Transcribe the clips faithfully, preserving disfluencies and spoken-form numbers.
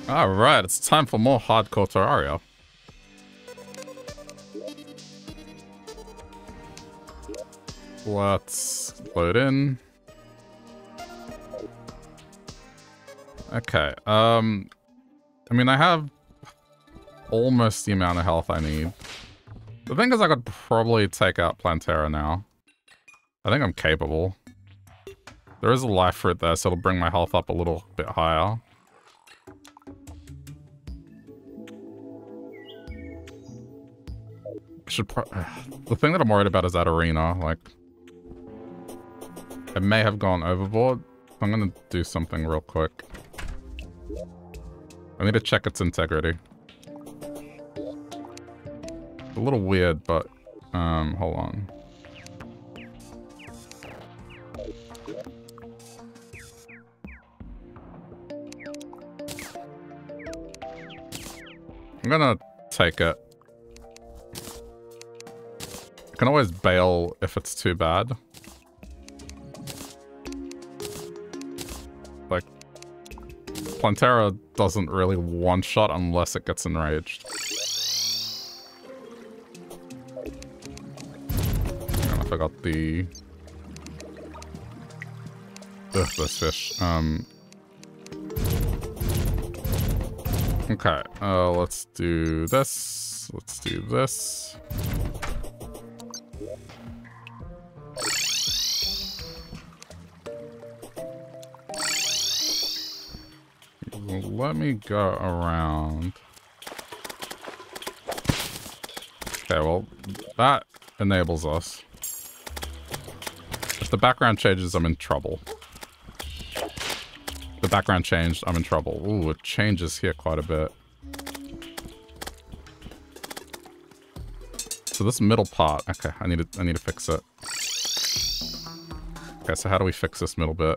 Alright, it's time for more hardcore Terraria. Let's load in. Okay, um... I mean, I have almost the amount of health I need. The thing is, I could probably take out Plantera now. I think I'm capable. There is a life fruit there, so it'll bring my health up a little bit higher. I should pro- the thing that I'm worried about is that arena. Like, I may have gone overboard. I'm gonna do something real quick. I need to check its integrity. It's a little weird, but um, hold on. I'm gonna take it. I can always bail if it's too bad. Like, Plantera doesn't really one-shot unless it gets enraged. And I forgot the... Ugh, this fish. Um... Okay, uh, let's do this. Let's do this. Let me go around. Okay, well, that enables us. If the background changes, I'm in trouble. The background changed, I'm in trouble. Ooh, it changes here quite a bit. So this middle part, okay, I need to I need to fix it. Okay, so how do we fix this middle bit?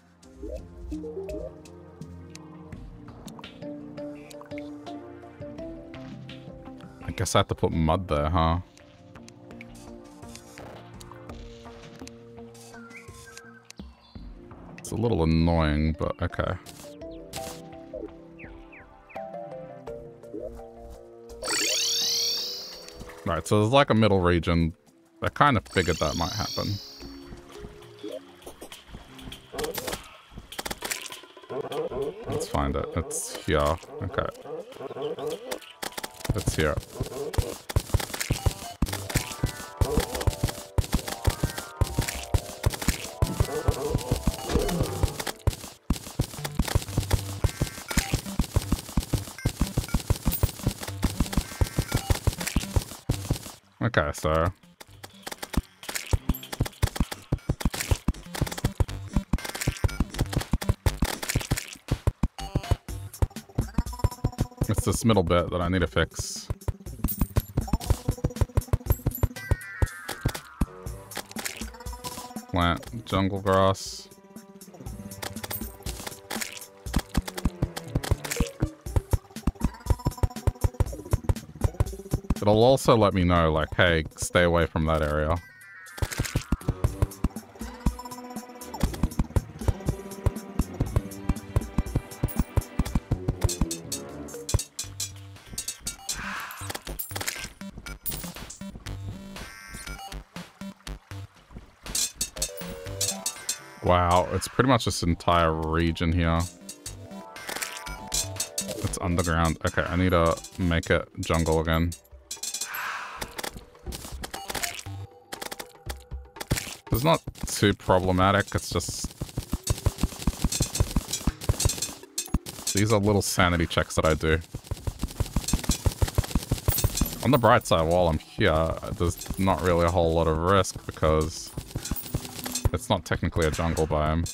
I guess I have to put mud there, huh? It's a little annoying, but okay. Right, so there's like a middle region. I kind of figured that might happen. Let's find it. It's here. Okay. It's here. Okay, so... It's this middle bit that I need to fix. Plant jungle grass. It'll also let me know, like, hey, stay away from that area. Wow, it's pretty much this entire region here. It's underground. Okay, I need to make it jungle again. It's not too problematic, it's just... These are little sanity checks that I do. On the bright side, while I'm here, there's not really a whole lot of risk because it's not technically a jungle biome.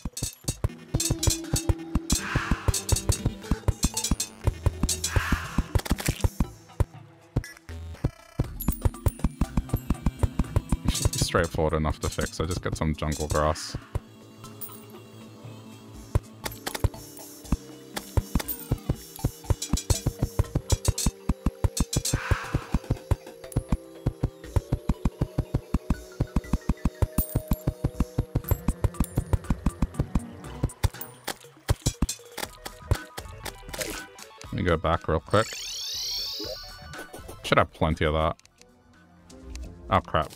Straightforward enough to fix. I just get some jungle grass. Let me go back real quick. Should have plenty of that. Oh, crap.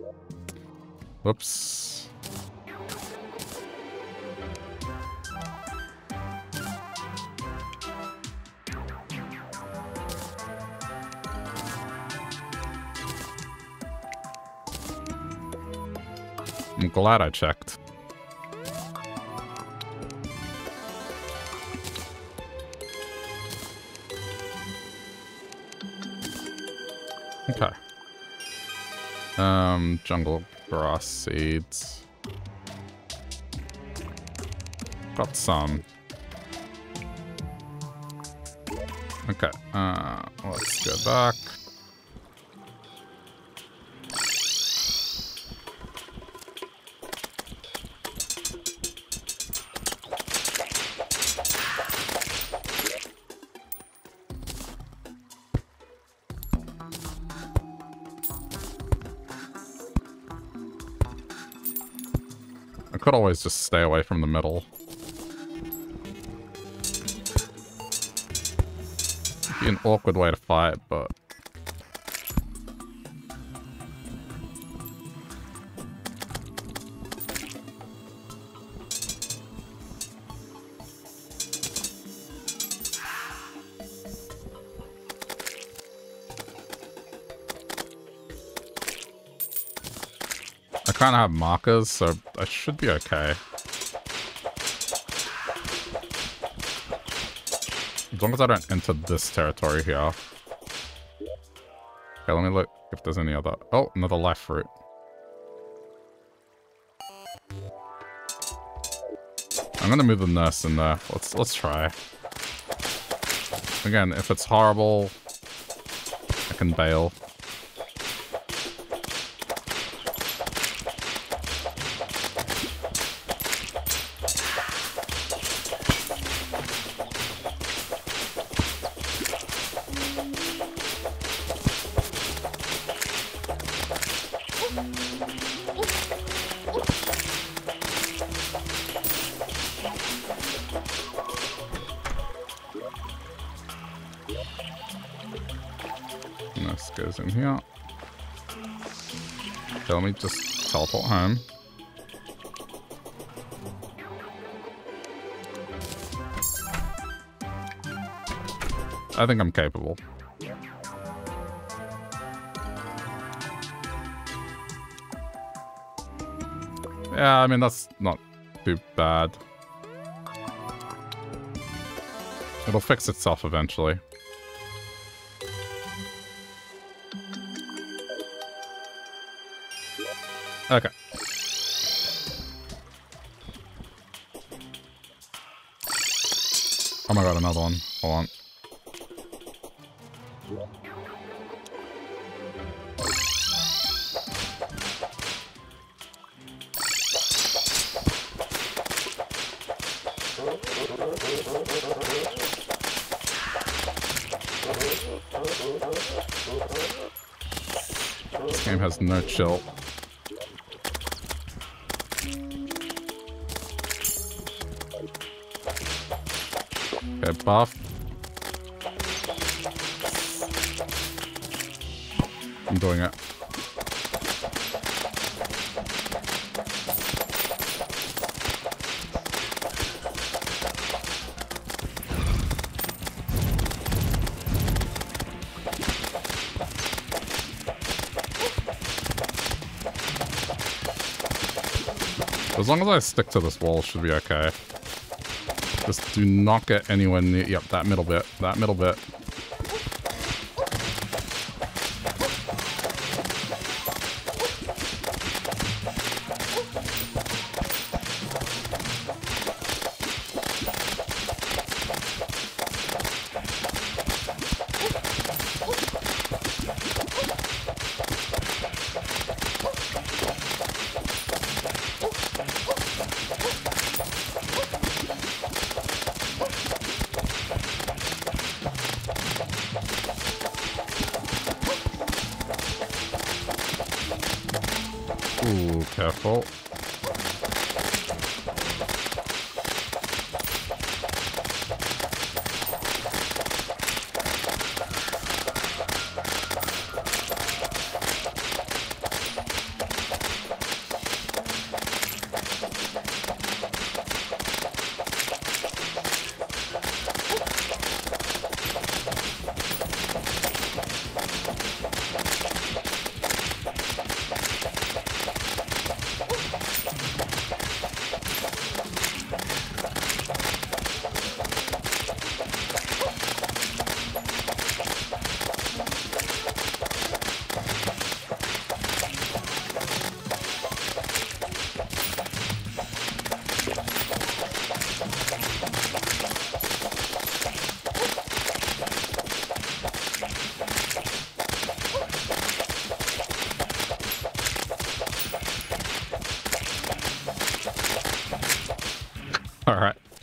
Whoops. I'm glad I checked. Okay. Um, jungle grass seeds. Got some. Okay, uh, let's go back. I could always just stay away from the middle. Be an awkward way to fight, but I kind of have markers, so I should be okay. As long as I don't enter this territory here. Okay, let me look if there's any other... Oh, another life fruit. I'm gonna move the nurse in there. Let's let's try. Again, if it's horrible, I can bail. In here. So let me just teleport home. I think I'm capable. Yeah, I mean, that's not too bad. It'll fix itself eventually. Okay. Oh my god, another one. Hold on. This game has no chill. Okay, buff. I'm doing it. As long as I stick to this wall, should be okay. Just do not get anywhere near... Yep, that middle bit. That middle bit. Ooh, careful.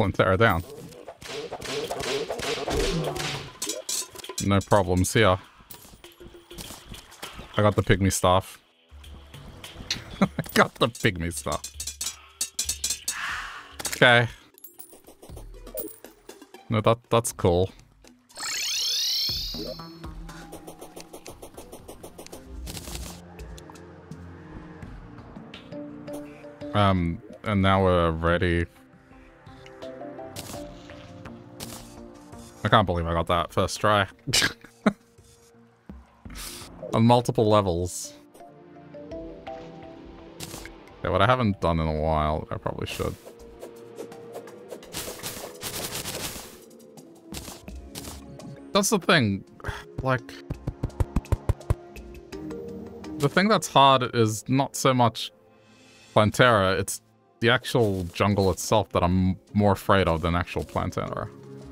Plantera down. No problems here. I got the pygmy staff. I got the pygmy staff. Okay. No, that that's cool. Um, and now we're ready. I can't believe I got that first try. On multiple levels. Yeah, what I haven't done in a while, I probably should. That's the thing, like... The thing that's hard is not so much Plantera, it's the actual jungle itself that I'm more afraid of than actual Plantera.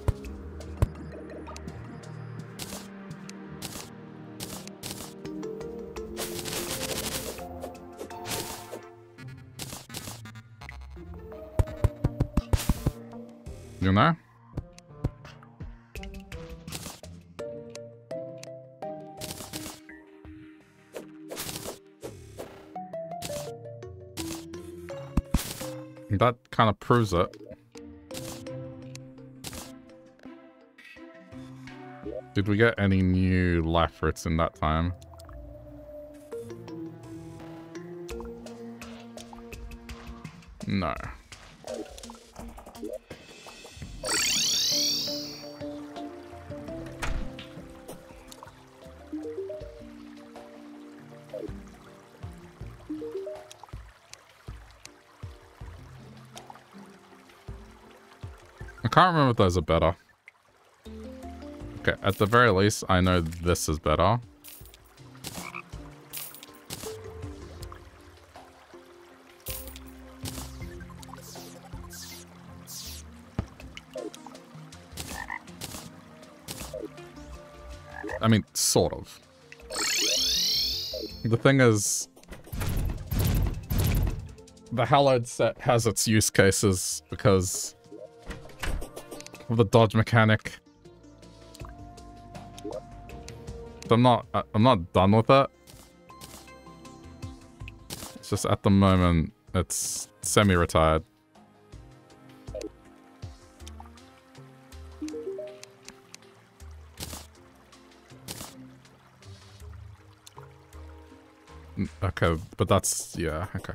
You know? That kind of proves it. Did we get any new life fruits in that time? No. I can't remember if those are better. Okay, at the very least, I know this is better. I mean, sort of. The thing is, the hallowed set has its use cases because of the dodge mechanic. So I'm not, I'm not done with it. It's just at the moment, it's semi-retired. Okay, but that's, yeah, okay.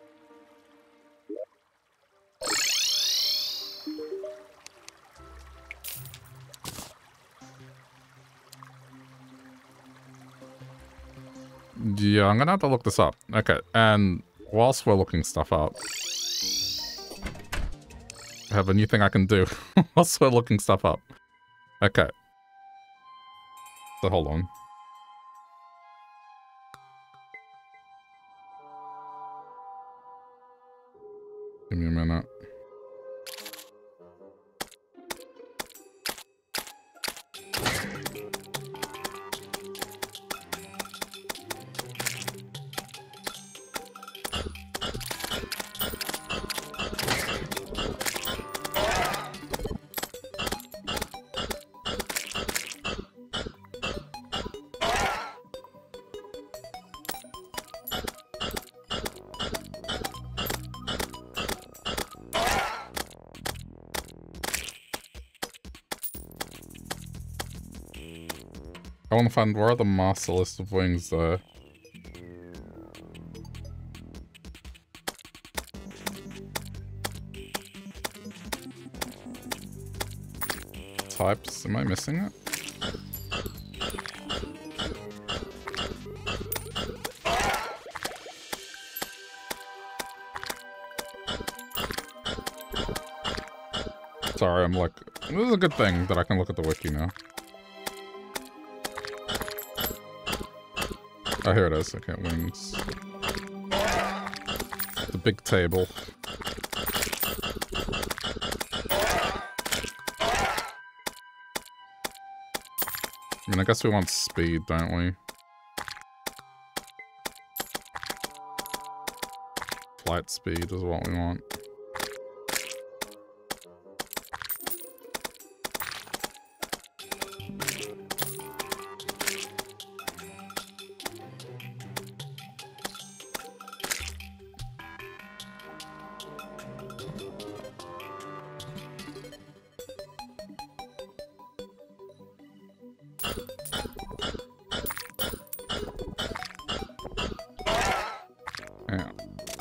Yeah, I'm gonna have to look this up. Okay, and whilst we're looking stuff up, I have a new thing I can do whilst we're looking stuff up. Okay. So hold on. Give me a minute. I want to find where are the master list of wings though. Types, am I missing it? Sorry, I'm like, this is a good thing that I can look at the wiki now. Oh, here it is. Okay, wings. The big table. I mean, I guess we want speed, don't we? Flight speed is what we want. Yeah.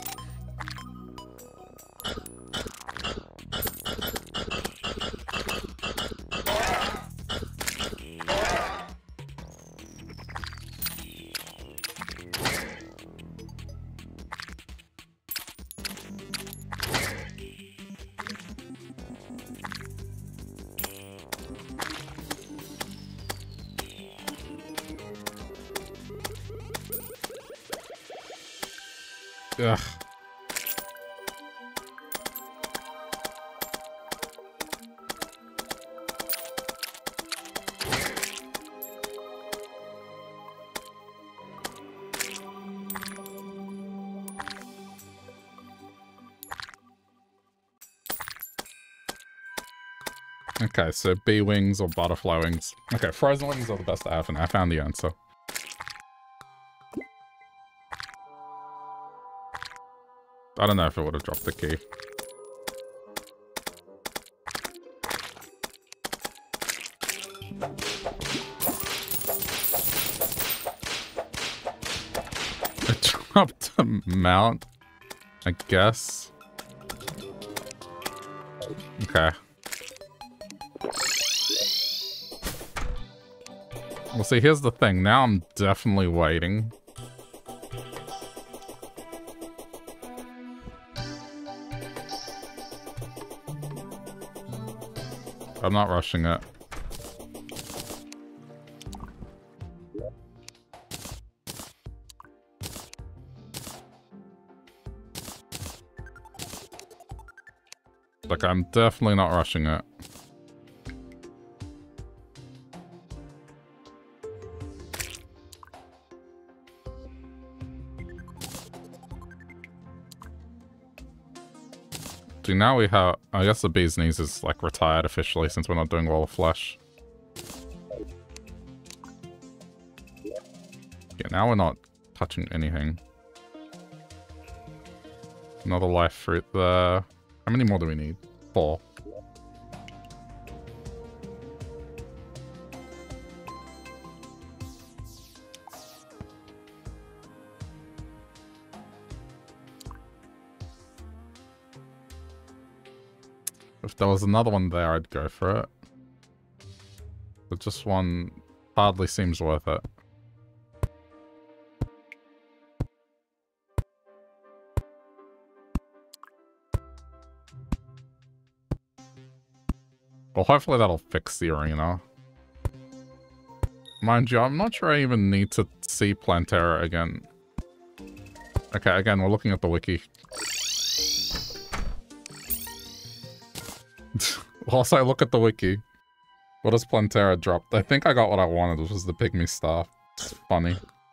Ugh. Okay, so bee wings or butterfly wings. Okay, frozen wings are the best I have, and I found the answer. I don't know if it would have dropped the key. It dropped a mount, I guess. Okay. Well, see, here's the thing. Now I'm definitely waiting. I'm not rushing it. Like, I'm definitely not rushing it. See, now we have... I guess the bee's knees is, like, retired officially since we're not doing Wall of Flesh. Yeah, now we're not touching anything. Another life fruit there. How many more do we need? Four. If there was another one there, I'd go for it. But just one hardly seems worth it. Well, hopefully that'll fix the arena. Mind you, I'm not sure I even need to see Plantera again. Okay, again, we're looking at the wiki. Also, look at the wiki. What does Plantera drop? I think I got what I wanted, which was the Pygmy Staff. It's funny.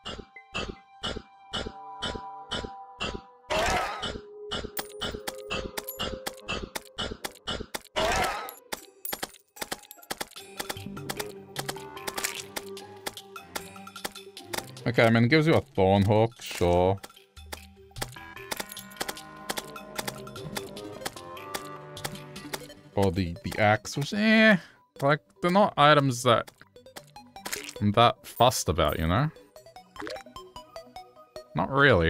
Okay, I mean, it gives you a Thorn Hook, sure. Or the, the axe, which, eh, like, they're not items that I'm that fussed about, you know? Not really.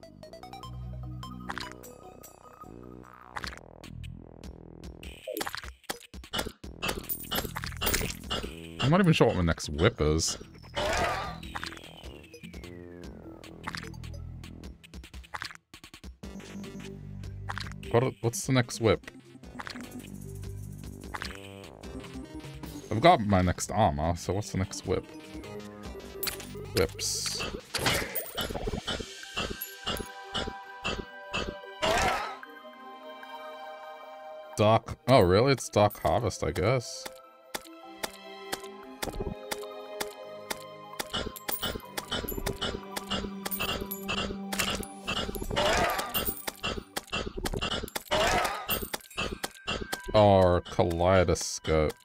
I'm not even sure what my next whip is. What, what's the next whip? I've got my next armor, so what's the next whip? Whips. Dark... Oh, really? It's Dark Harvest, I guess. Or Kaleidoscope.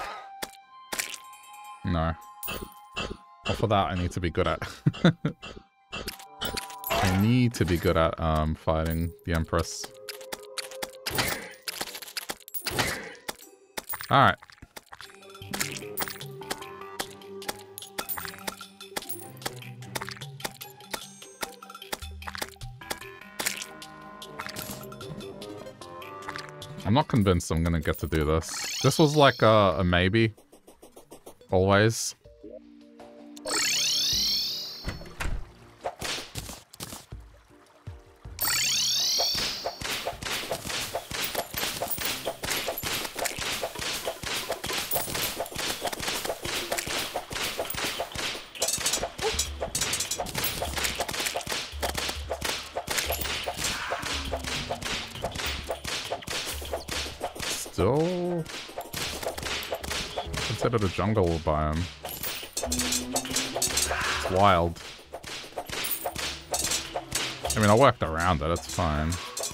No. Well, for that, I need to be good at... I need to be good at um, fighting the Empress. Alright. I'm not convinced I'm gonna get to do this. This was like a, a maybe. Always. Still considered a jungle biome. It's wild. I mean, I worked around it, it's fine.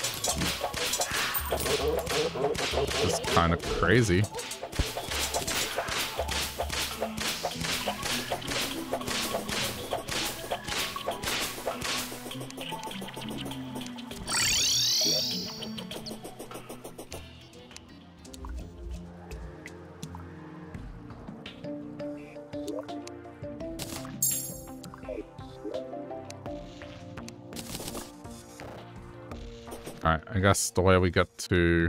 It's kind of crazy. Alright, I guess the way we get to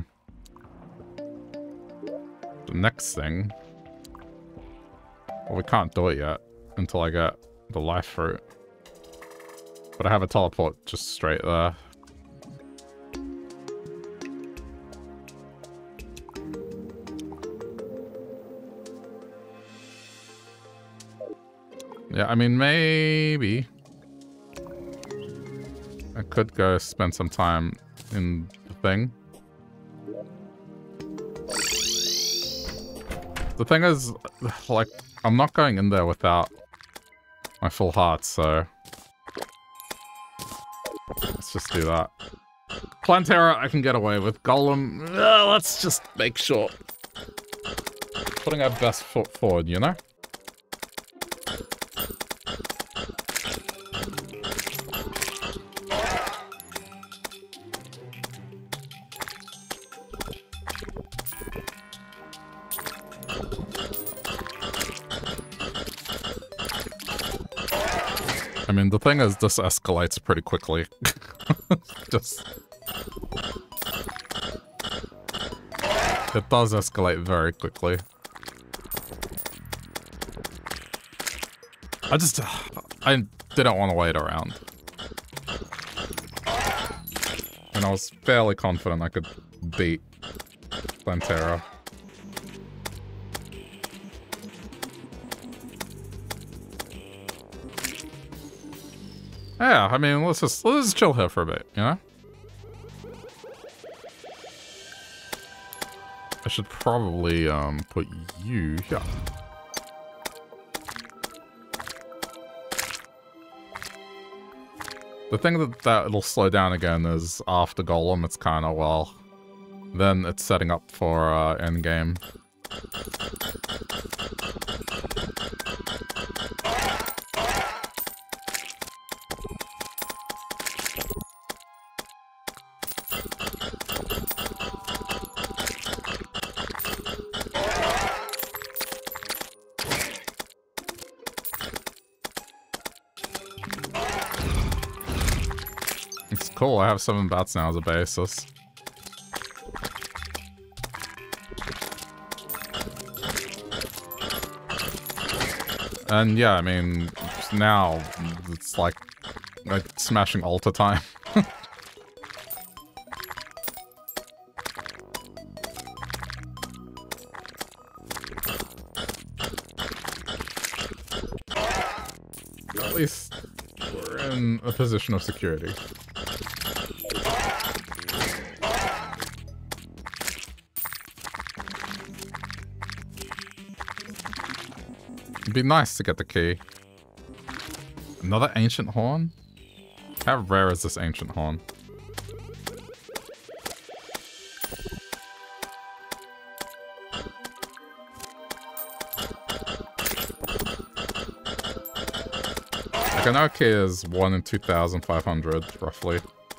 the next thing... Well, we can't do it yet until I get the life fruit. But I have a teleport just straight there. Yeah, I mean, maybe I could go spend some time in the thing. The thing is, like, I'm not going in there without my full heart, so let's just do that. Plantera I can get away with. Golem, uh, let's just make sure. Putting our best foot forward, you know? I mean, the thing is, this escalates pretty quickly. Just... It does escalate very quickly. I just... I didn't want to wait around. And I was fairly confident I could beat Plantera. Yeah, I mean, let's just let's just chill here for a bit, you know? I should probably um put you here. The thing that, that it'll slow down again is after Golem, it's kind of, well, then it's setting up for uh, endgame. Cool, I have seven bats now as a basis. And yeah, I mean, now it's like, like smashing altar time. At least we're in a position of security. It'd be nice to get the key. Another ancient horn? How rare is this ancient horn? Like, I know key is one in two thousand five hundred, roughly.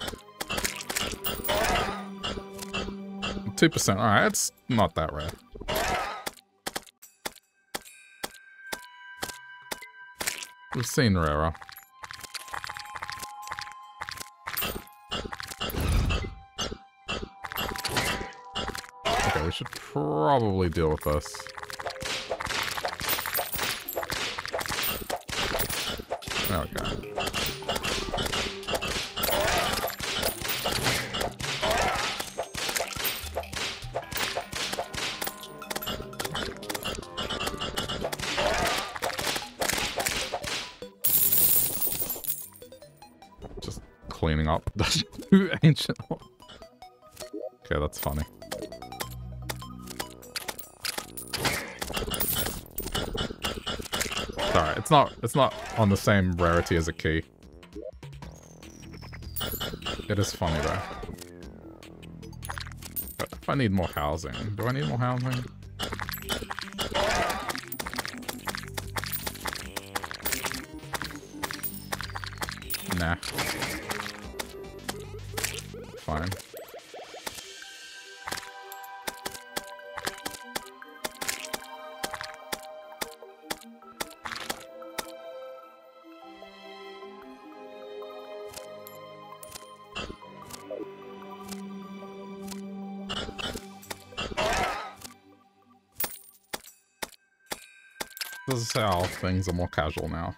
two percent, alright, it's not that rare. We've seen rarer. probably deal with this. There we go. Just cleaning up the two ancient ones. Okay, that's funny. Alright, it's not it's not on the same rarity as a key. It is funny though. But if I need more housing, do I need more housing? Nah. Fine. This is how things are more casual now.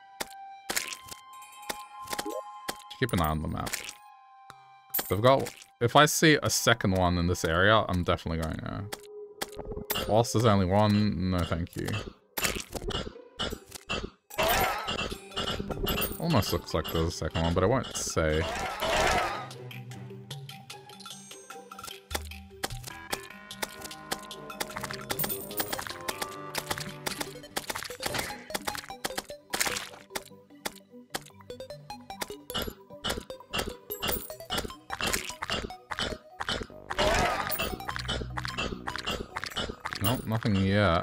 Keep an eye on the map. They've got... If I see a second one in this area, I'm definitely going to... Whilst there's only one, no thank you. Almost looks like there's a second one, but I won't say. Nope, nothing yet.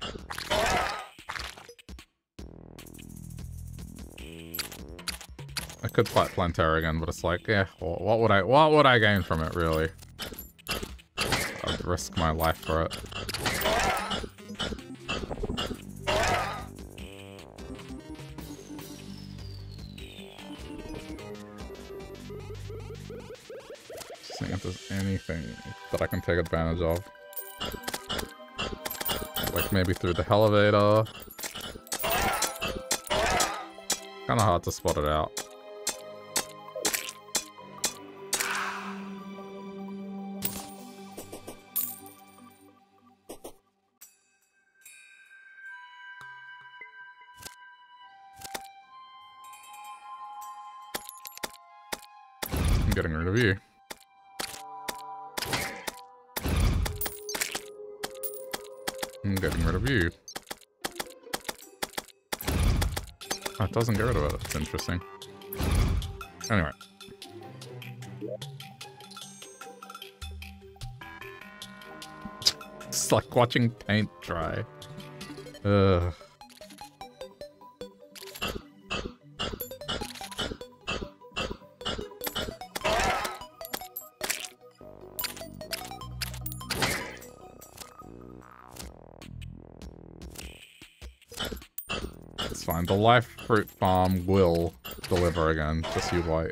I could fight Plantera again, but it's like, yeah, what would I, what would I gain from it, really? I'd risk my life for it. Just seeing if there's anything that I can take advantage of. Like maybe through the elevator. Kinda hard to spot it out. I'm getting rid of you. I'm getting rid of you. Oh, it doesn't get rid of it. It's interesting. Anyway. It's like watching paint dry. Ugh. Fine, the life fruit farm will deliver again. Just you wait.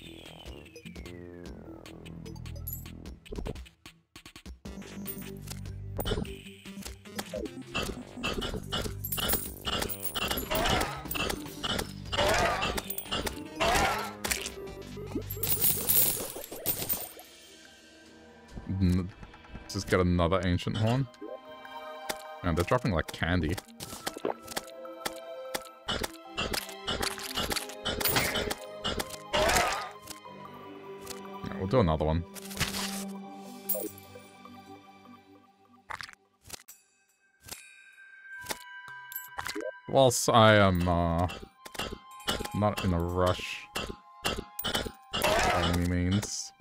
Just get another ancient horn. And they're dropping like candy. Do another one. Whilst I am uh, not in a rush by any means.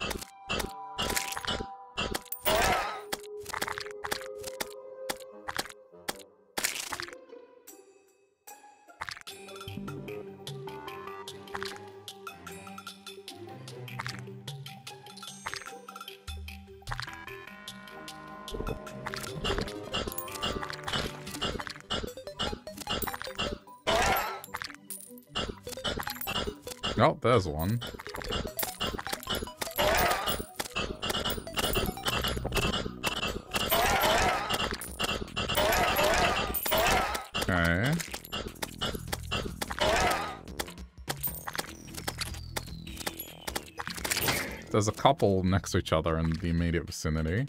Oh, there's one. Okay. There's a couple next to each other in the immediate vicinity.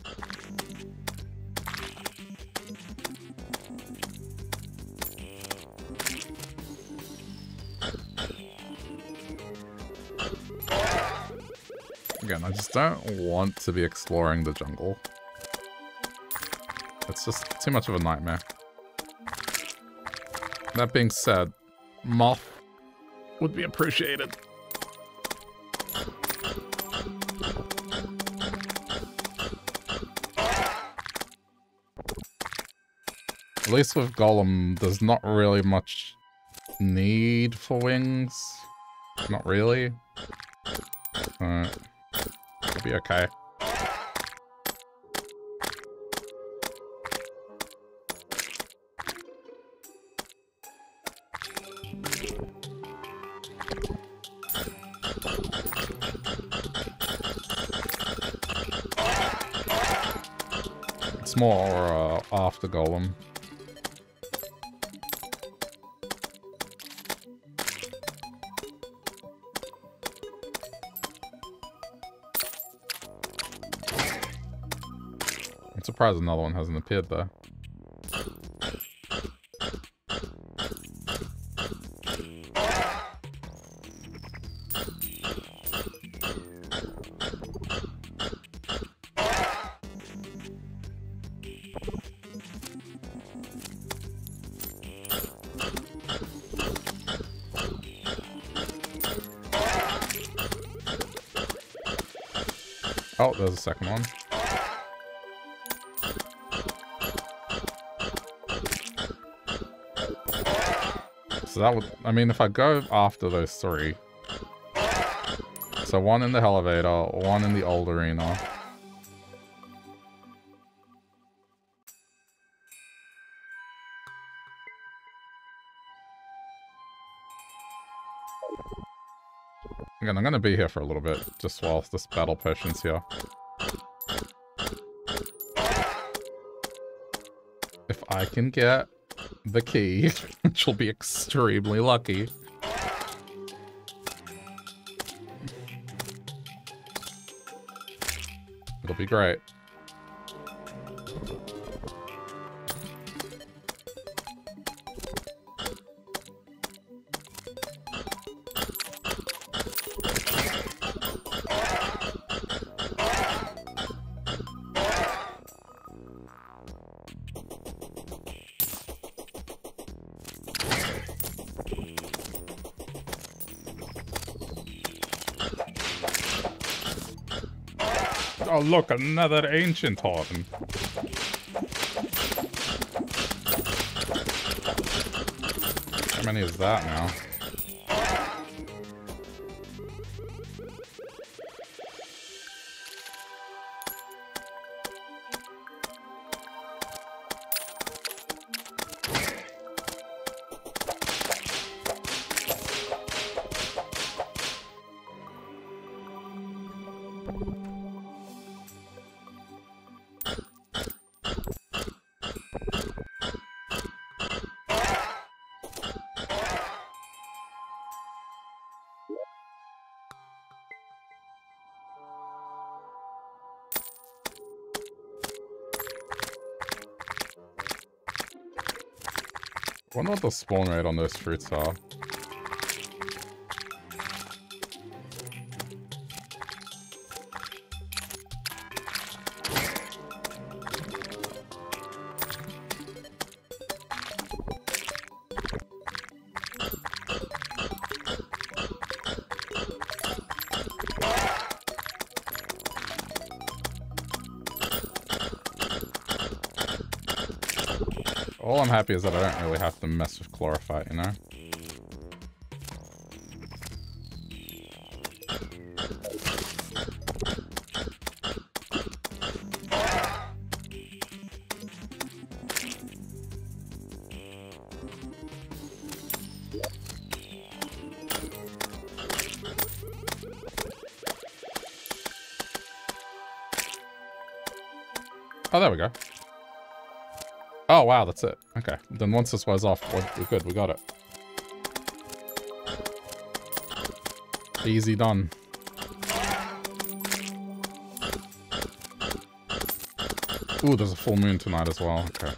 Again, I just don't want to be exploring the jungle. It's just too much of a nightmare. That being said, moth would be appreciated. At least with Golem, there's not really much need for wings. Not really. Alright. It'll be okay. It's more uh, after Golem. I'm surprised another one hasn't appeared though. Oh, there's a second one. So that would, I mean, if I go after those three. So one in the elevator, one in the old arena. Again, I'm gonna be here for a little bit, just whilst this battle potion's here. If I can get the key, which will be extremely lucky. It'll be great. Oh look, another ancient horn. How many is that now? I wonder what the spawn rate on those fruits are. All I'm happy is that I don't really have to mess with Chlorophyte, you know? Oh, there we go. Oh, wow, that's it. Okay. Then once this wears off, we're, we're good. We got it. Easy done. Ooh, there's a full moon tonight as well. Okay.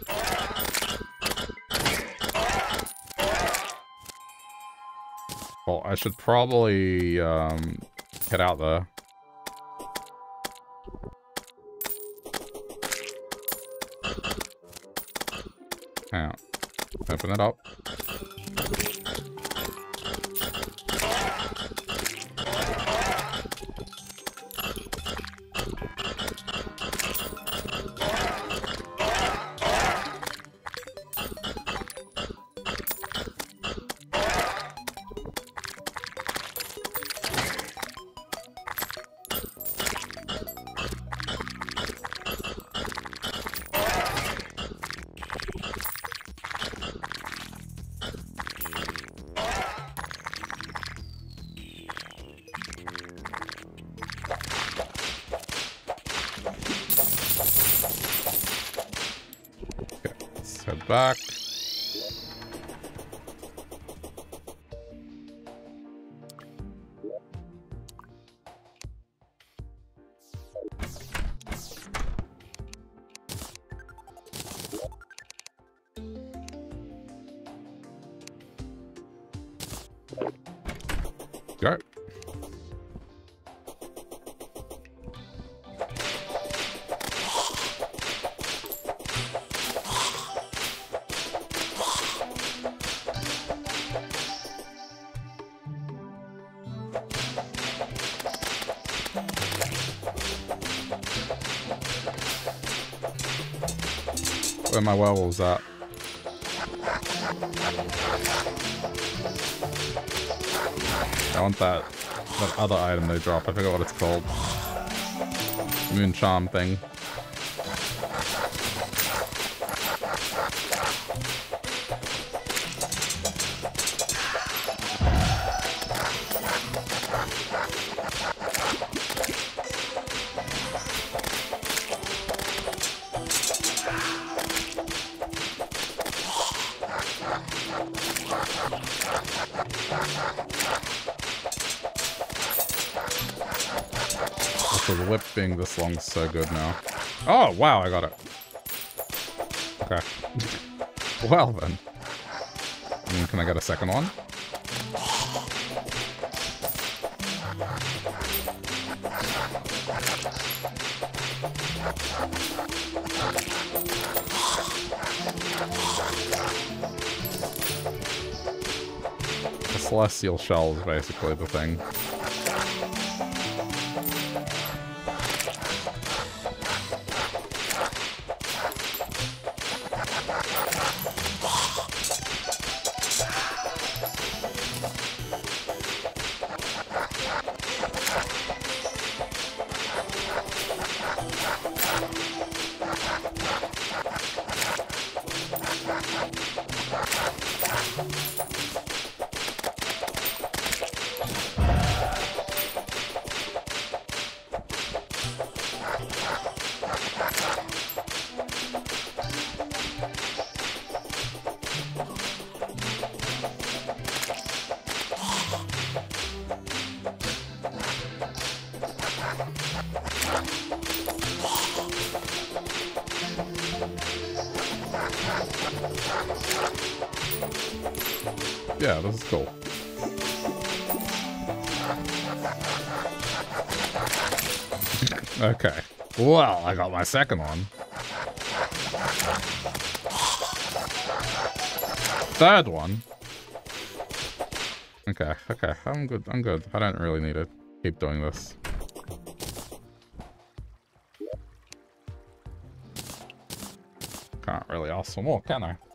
Well, I should probably um, get out there. Yeah. Open it up. Back. Go. Where my werewolves at? I want that that other item they drop. I forgot what it's called. Moon charm thing. The whip being this long is so good now. Oh, wow, I got it. Okay. Well, then. I mean, can I get a second one? The celestial shell is basically the thing. Yeah, this is cool. Okay. Well, I got my second one. Third one. Okay, okay. I'm good. I'm good. I don't really need to keep doing this. Can't really ask for more, can I?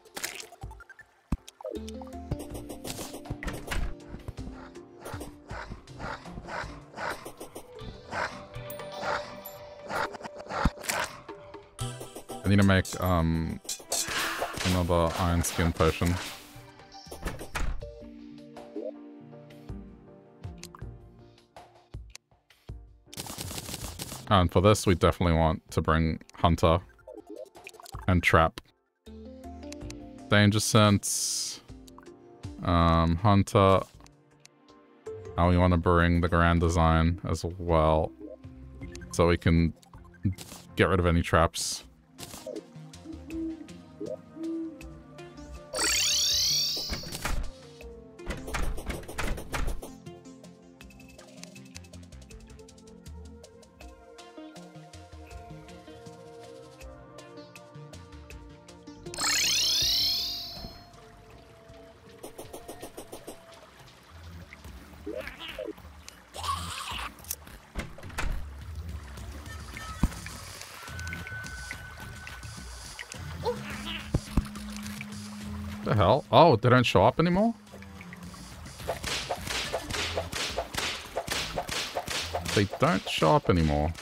I need to make um another iron skin potion. And for this, we definitely want to bring Hunter and Trap. Danger Sense. Um, Hunter. Now we want to bring the Grand Design as well. So we can get rid of any traps. The hell? Oh, they don't show up anymore? They don't show up anymore.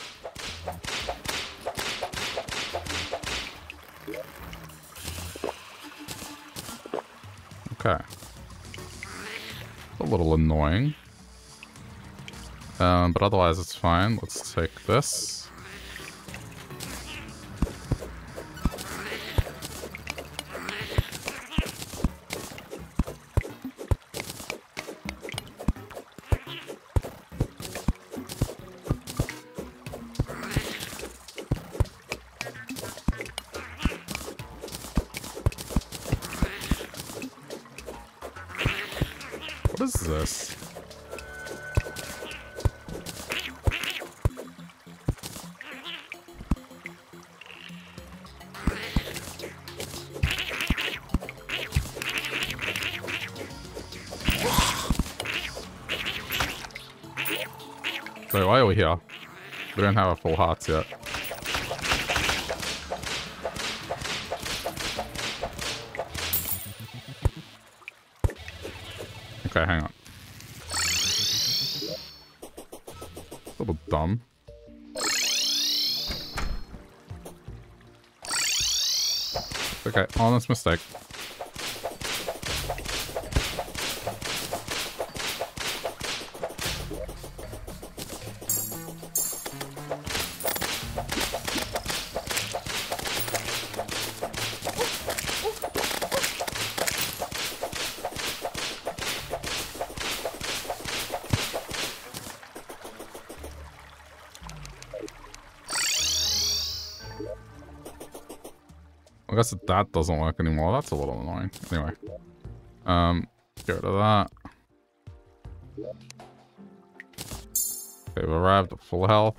Okay. A little annoying. Um, but otherwise it's fine. Let's take this. What is this? So why are we here? We don't have our full hearts yet. Okay, hang on. A little dumb. Okay, honest mistake. I guess that, that doesn't work anymore. That's a little annoying. Anyway. Um, get rid of that. Okay, we've arrived at full health.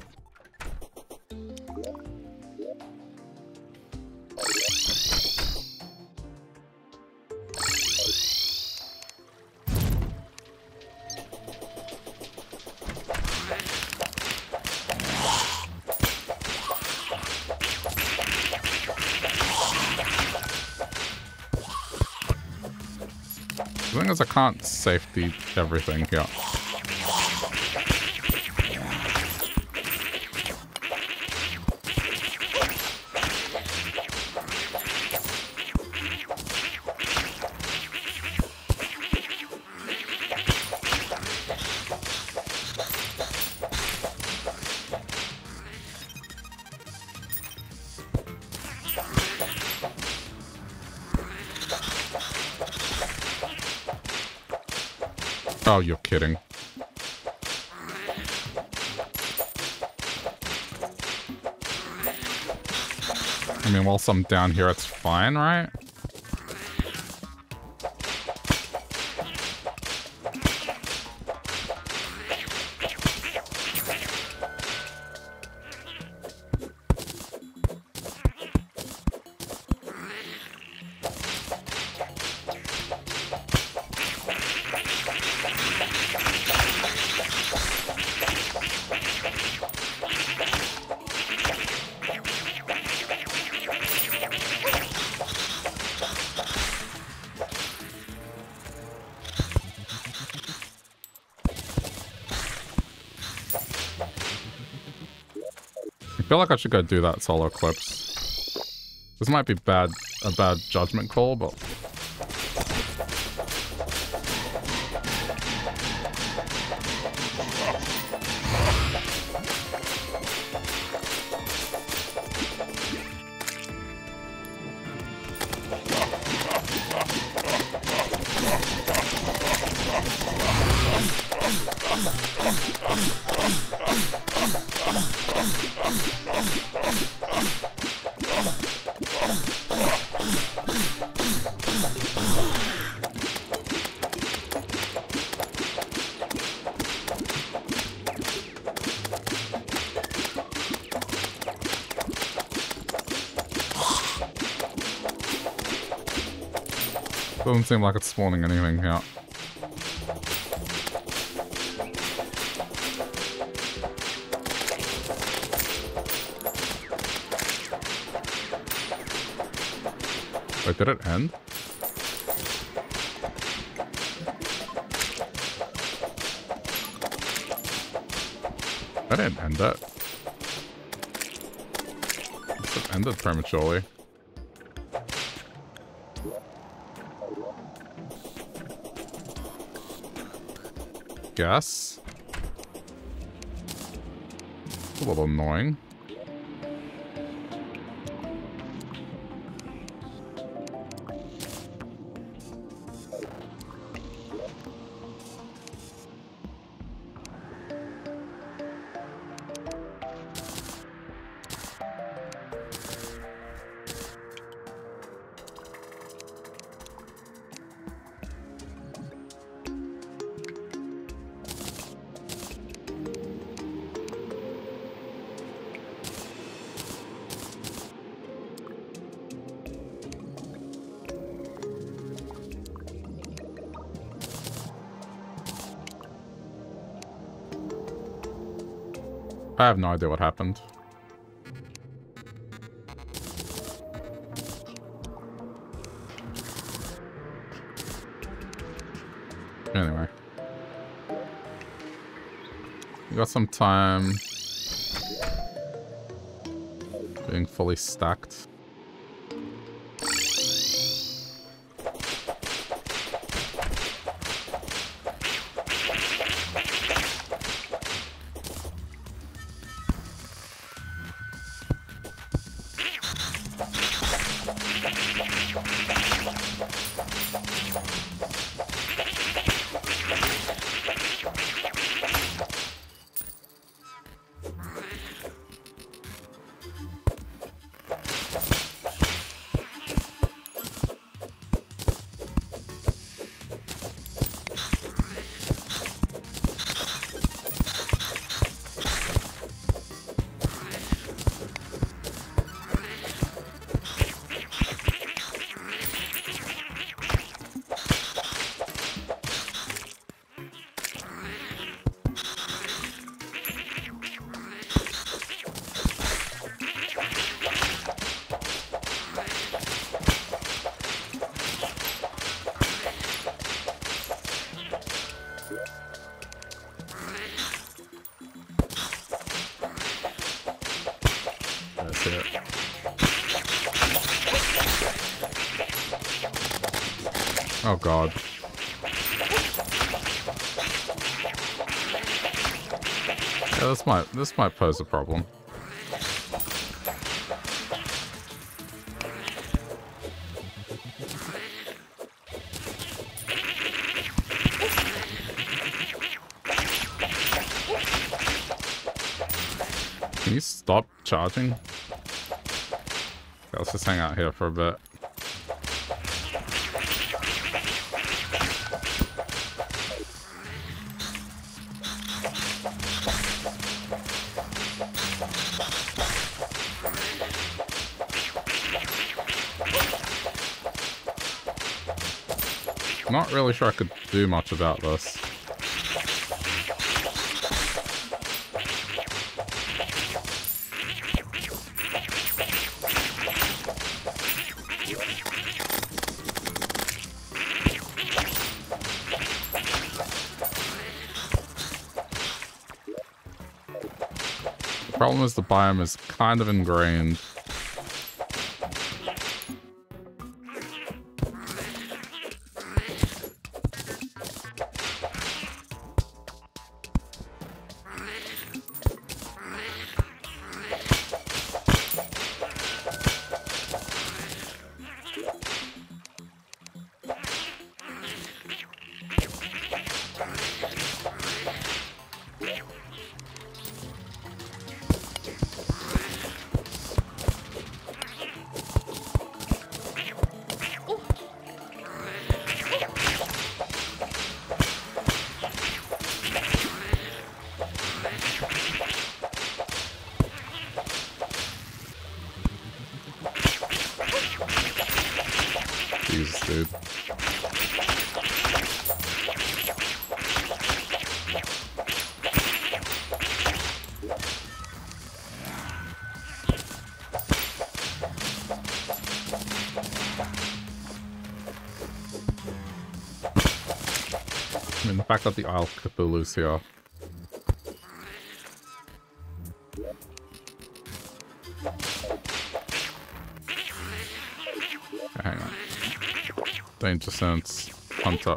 The thing is, I can't safety everything here. Oh, you're kidding. I mean, whilst I'm down here, it's fine, right? I feel like I should go do that solo clips. This might be bad, a bad judgment call, but... Doesn't seem like it's spawning anything here. Wait, did it end? I didn't end it. It ended prematurely. Guess. It's a little annoying. I have no idea what happened. Anyway. We got some time being fully stacked. Oh god. Yeah, this might this might pose a problem. Can you stop charging? Okay, let's just hang out here for a bit. Not really sure I could do much about this. The problem is the biome is kind of ingrained. I mean, the fact that the Isle of Cthulhu's here. Okay, hang on. Danger sense. Hunter.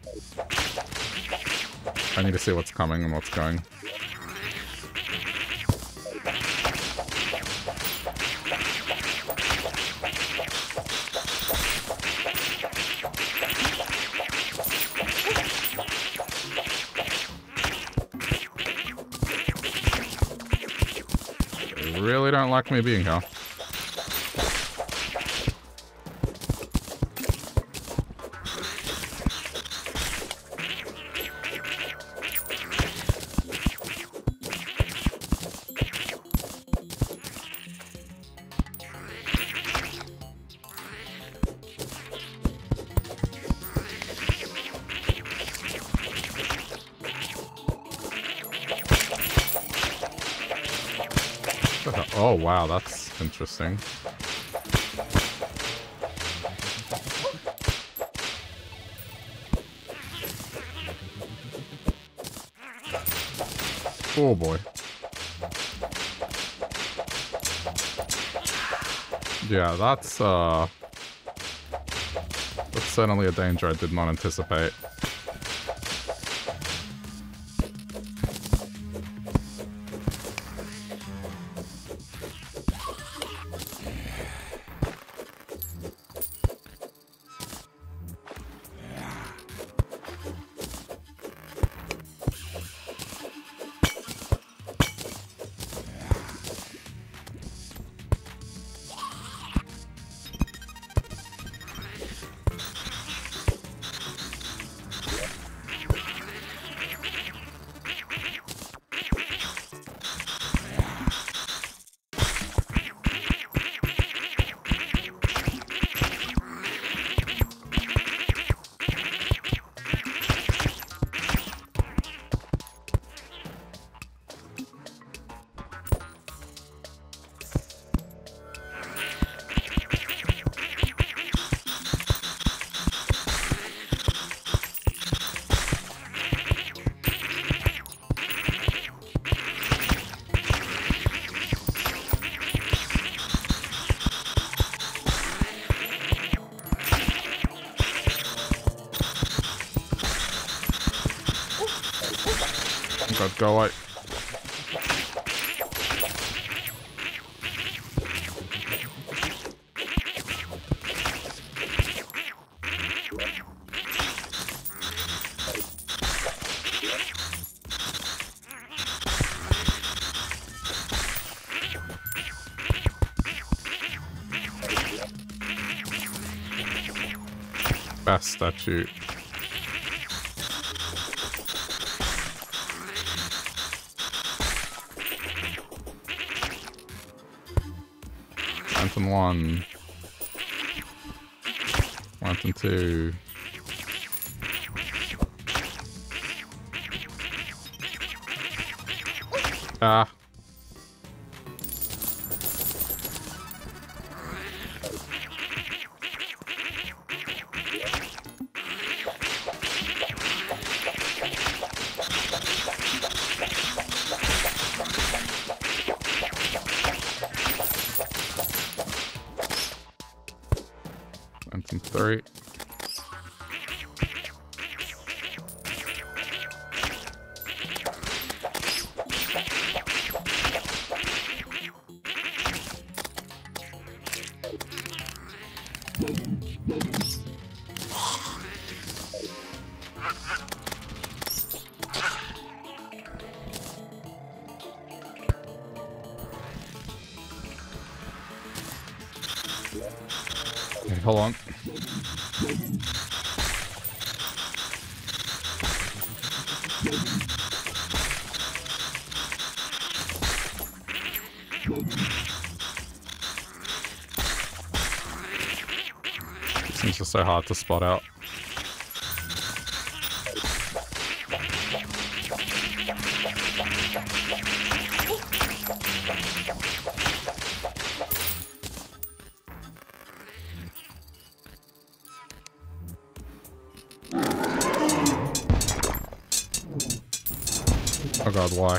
I need to see what's coming and what's going. They really don't like me being here. Oh wow, that's interesting. Oh boy. Yeah, that's uh that's certainly a danger I did not anticipate. Go away. Best statue. Lantern one. Lantern two. Ah. Lantern three. Okay, hold on. Seems just so hard to spot out. Oh god, why?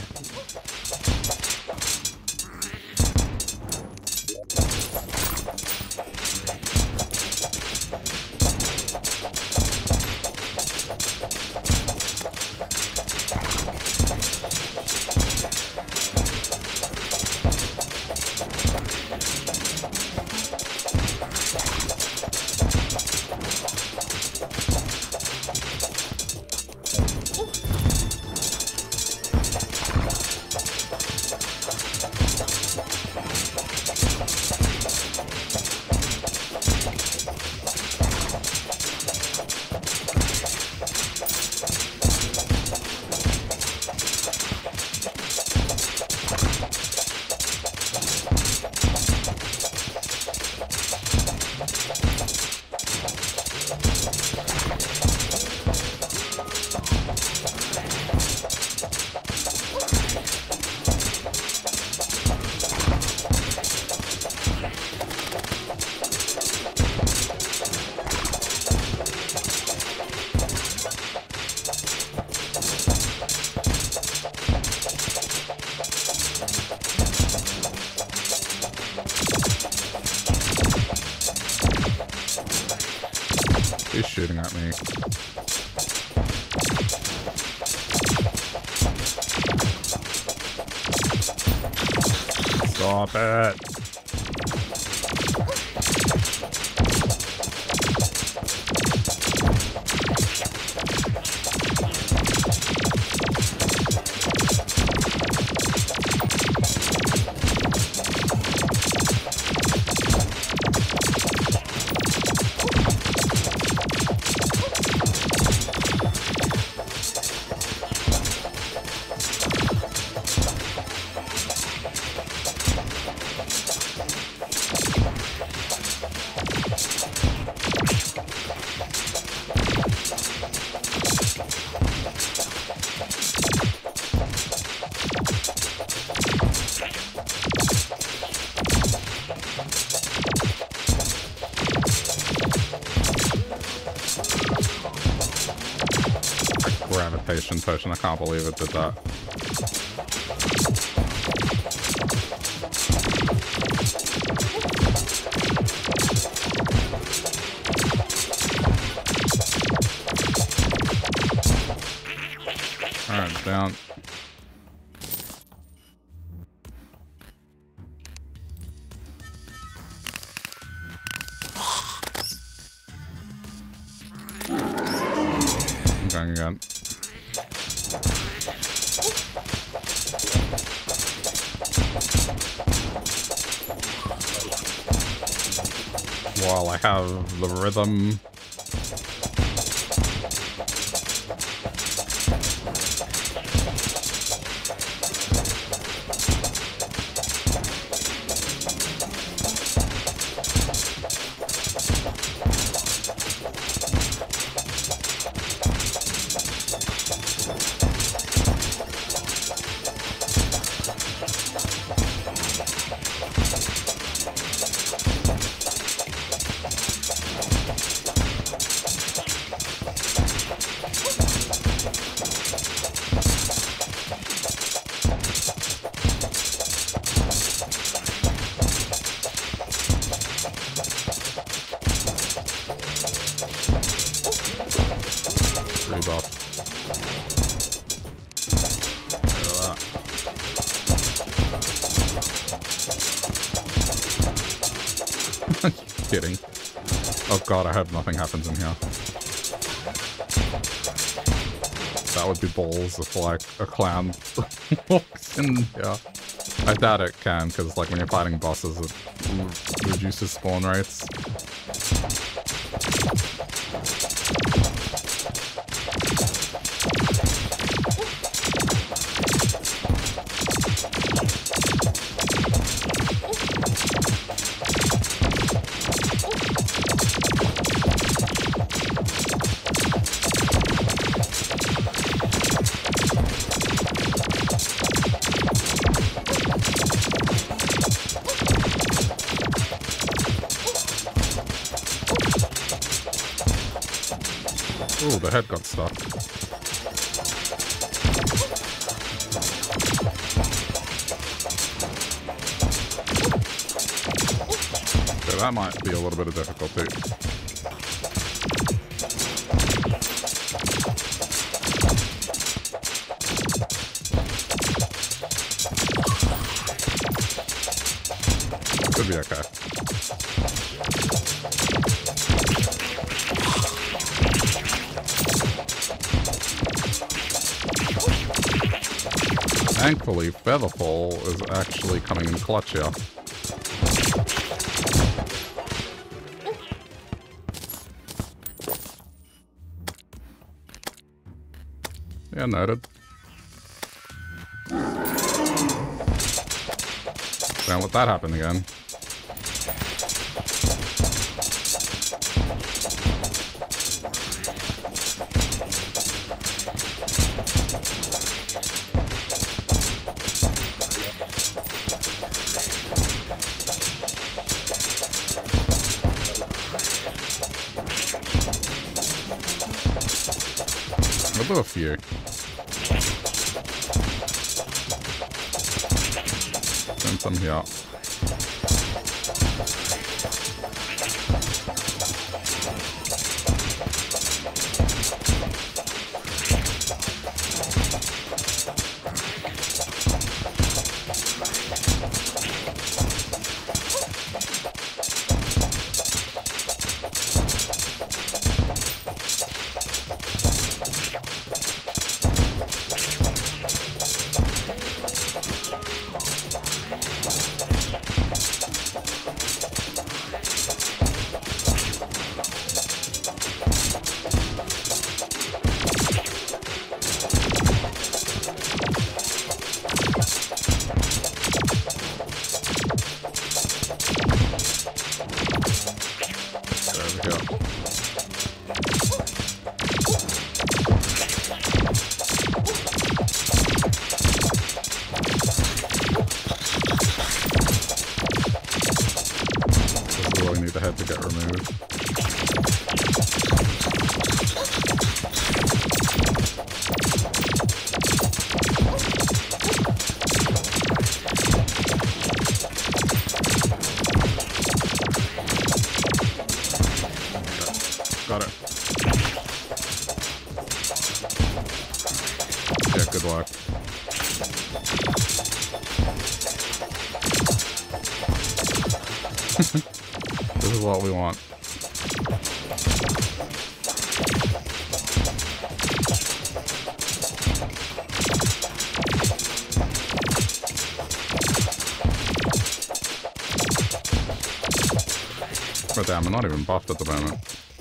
He's shooting at me. Stop it. Gravitation potion, I can't believe it did that. Alright, down. I'm going again. While I have the rhythm. Kidding. Oh god, I hope nothing happens in here. That would be balls if, like, a clown walks in here. I doubt it can, because, like, when you're fighting bosses, it reduces spawn rates. Ooh, the head got stuck. So that might be a little bit of difficulty. Could be okay. Thankfully, Featherfall is actually coming in clutch here. Yeah, noted. Don't let that happen again. We'll do a few. Send some here. What we want. But damn, I'm not even buffed at the moment.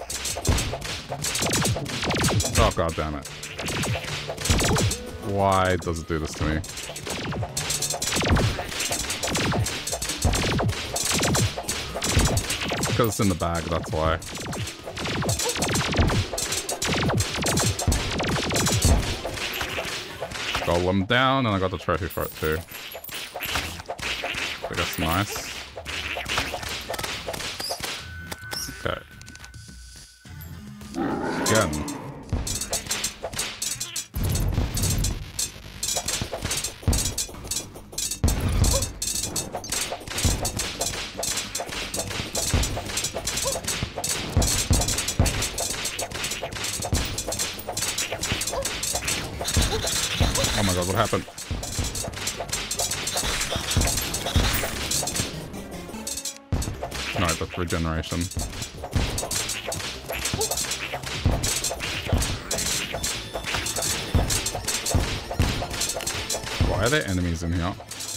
Oh god damn it. Why does it do this to me? Because it's in the bag, that's why. Golem down, and I got the trophy for it too. I guess nice. Okay. Again. What happened? No, that's regeneration. Why are there enemies in here?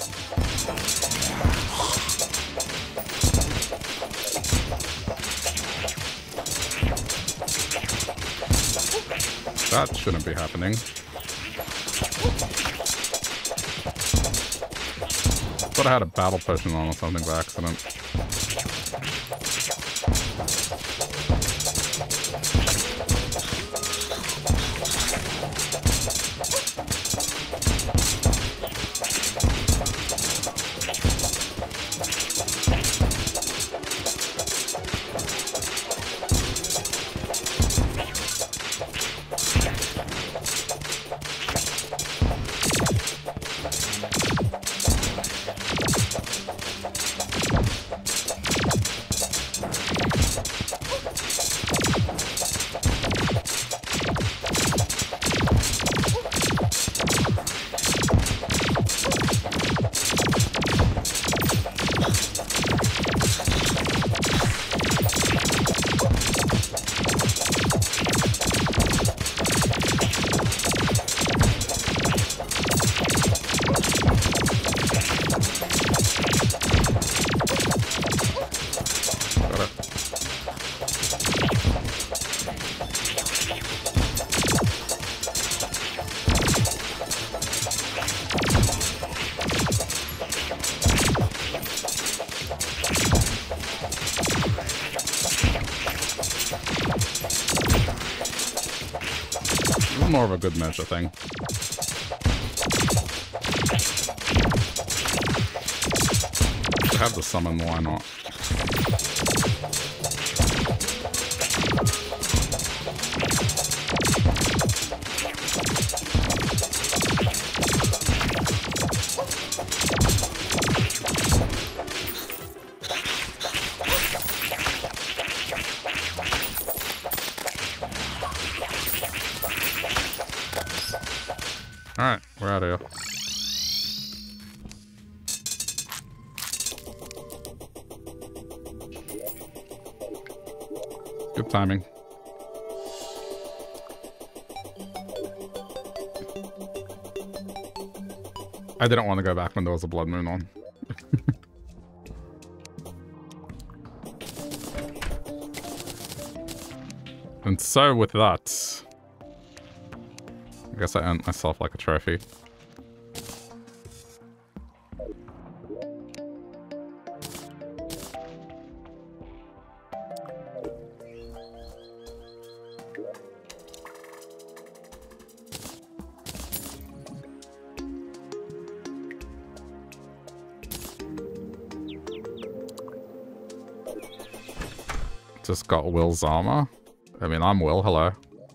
That shouldn't be happening. Thought I had a battle potion on or something by accident. more of a good measure thing. I have the summon, why not? Alright, we're out of here. Good timing. I didn't want to go back when there was a blood moon on. And so with that, I guess I earned myself like a trophy. Just got Will's armor. I mean, I'm Will, hello.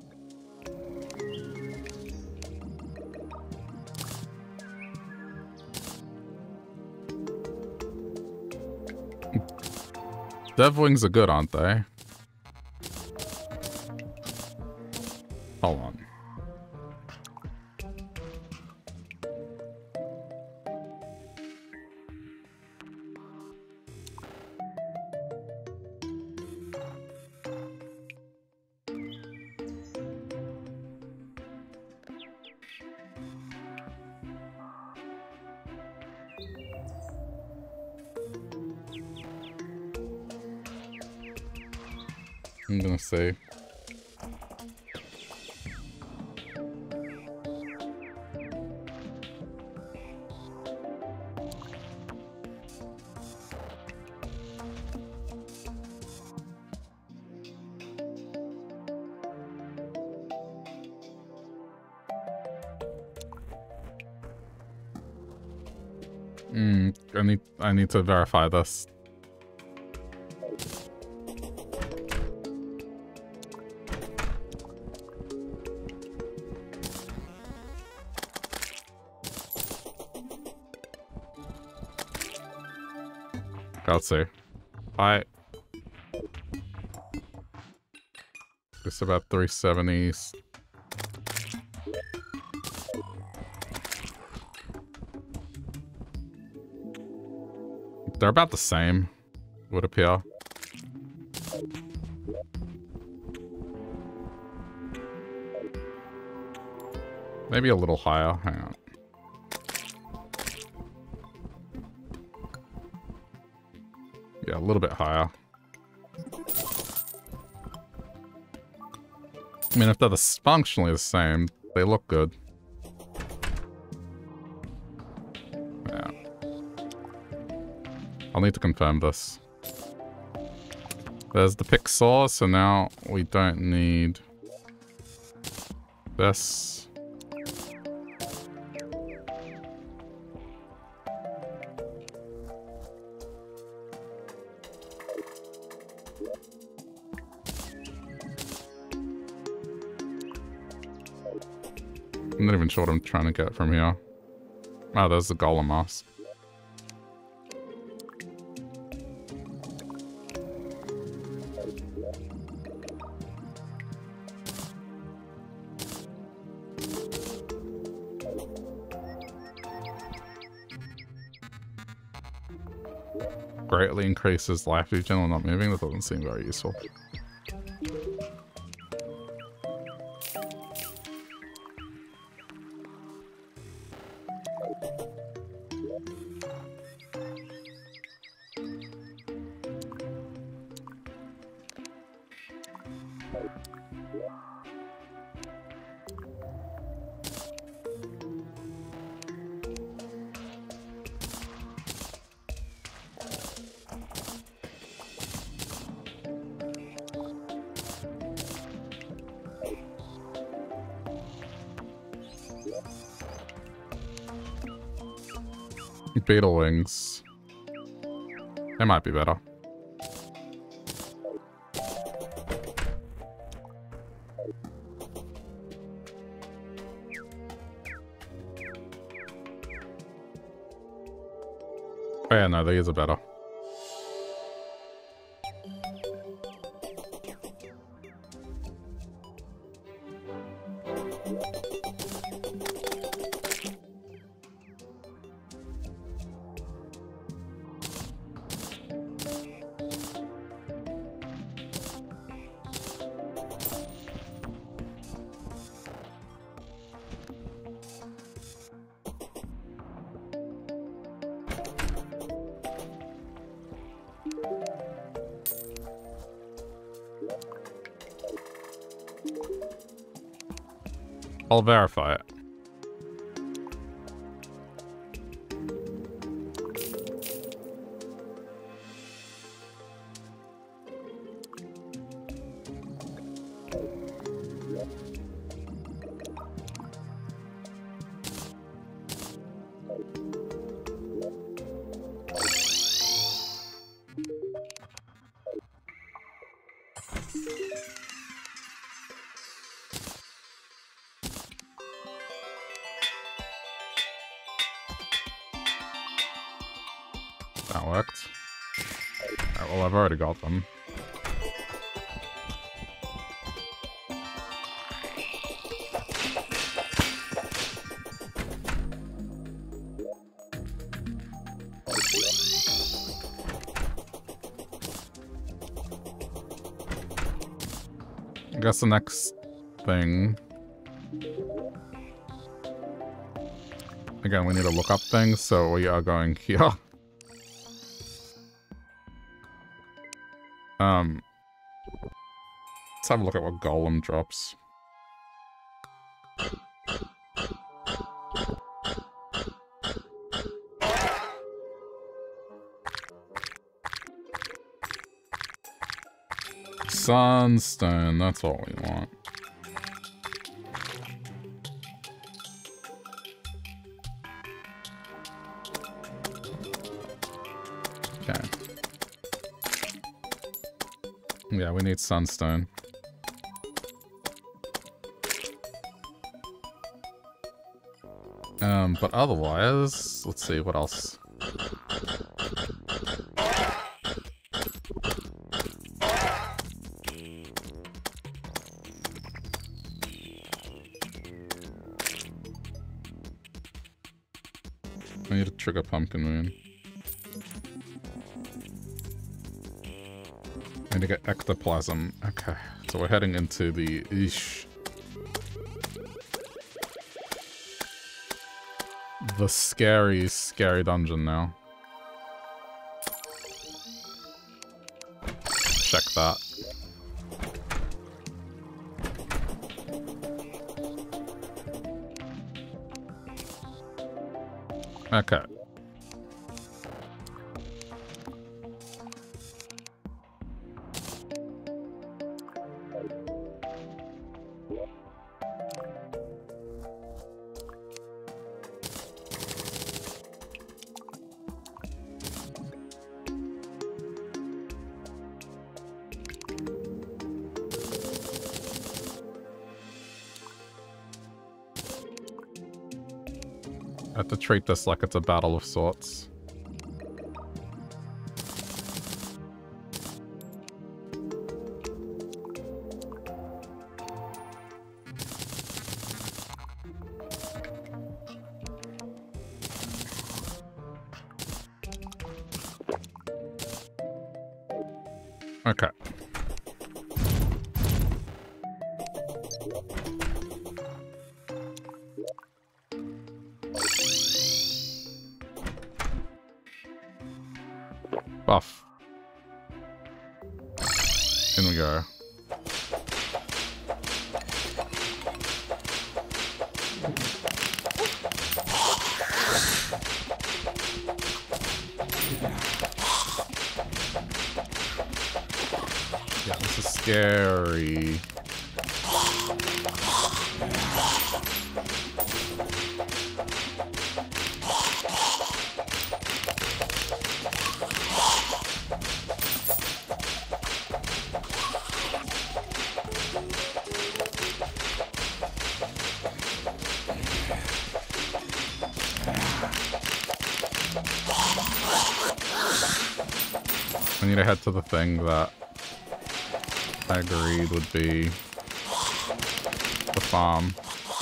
Dev wings are good, aren't they? Hold on. I'm gonna say. Hmm, I need I need to verify this. Let's see. I it's about three seventies. They're about the same, would appear. Maybe a little higher. Hang on. Yeah, a little bit higher. I mean, if they're the, functionally the same, they look good. Yeah. I'll need to confirm this. There's the pick saw, so now we don't need this. I'm not even sure what I'm trying to get from here. Oh, there's the golem mask. Greatly increases life regen while not moving. That doesn't seem very useful. Beetle wings. They might be better. Oh yeah, no, these are better. I'll verify it. That worked. Alright, well, I've already got them. I guess the next thing... Again, we need to look up things, so we are going here. Um, let's have a look at what Golem drops. Sunstone, that's what we want. Okay. Yeah, we need sunstone. Um, but otherwise, let's see, what else? I need to trigger Pumpkin Moon. I need to get ectoplasm. Okay, so we're heading into the Ish. The scary, scary dungeon now. Check that. Okay. I have to treat this like it's a battle of sorts. Okay. Buff. In we go. Yeah, this is scary. We need to head to the thing that I agreed would be the farm.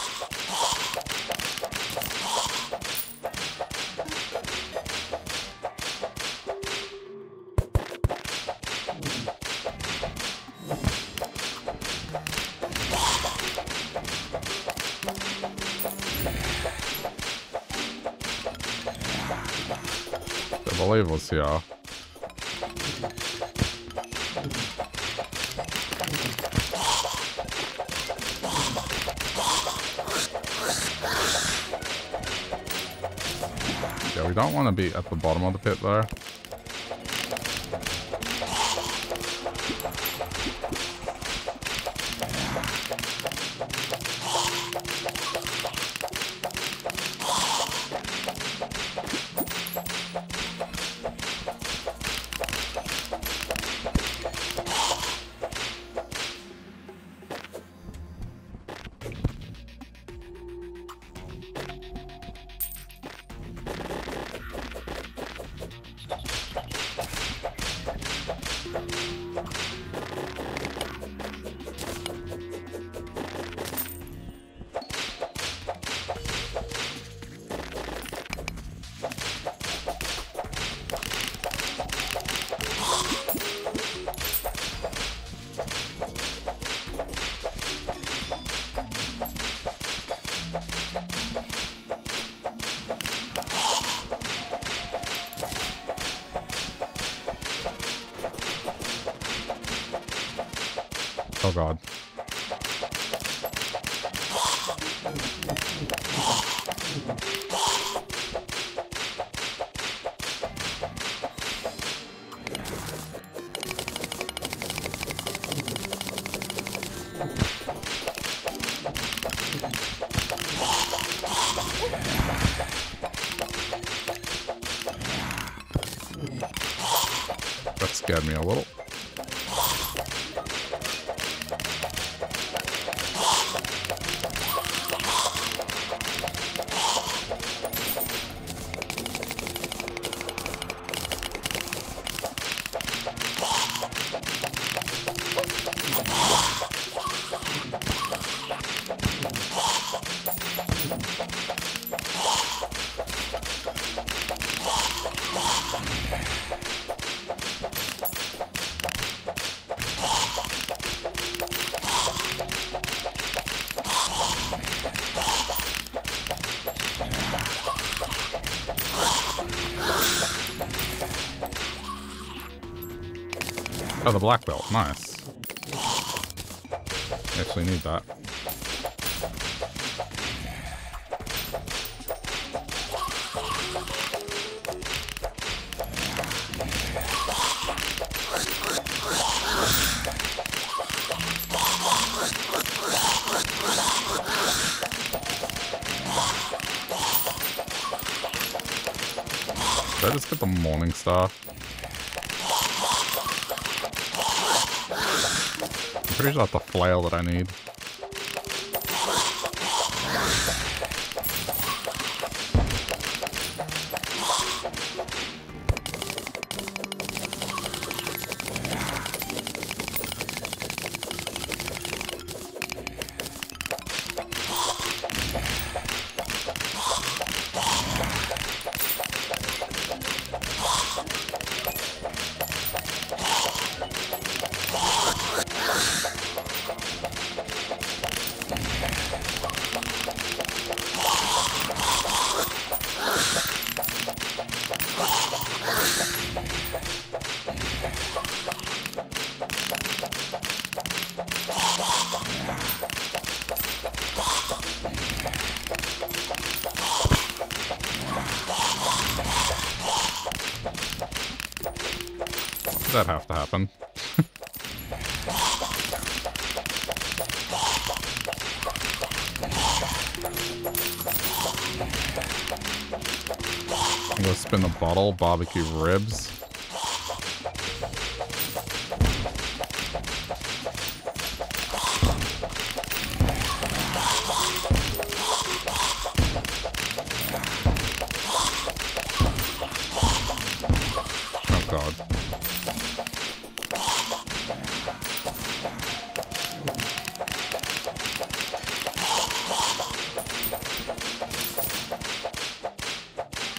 I believe it was here. Yeah, we don't want to be at the bottom of the pit though. Oh god. That scared me a little. Oh, the black belt. Nice. Actually need that. Did I just get the Morning Star? I'm pretty sure that's the flail that I need. That have to happen. I'm gonna spin the bottle, barbecue ribs. Oh god.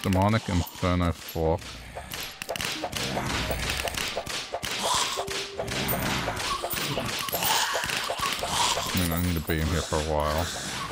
Demonic Inferno Fork. I mean, I need to be in here for a while.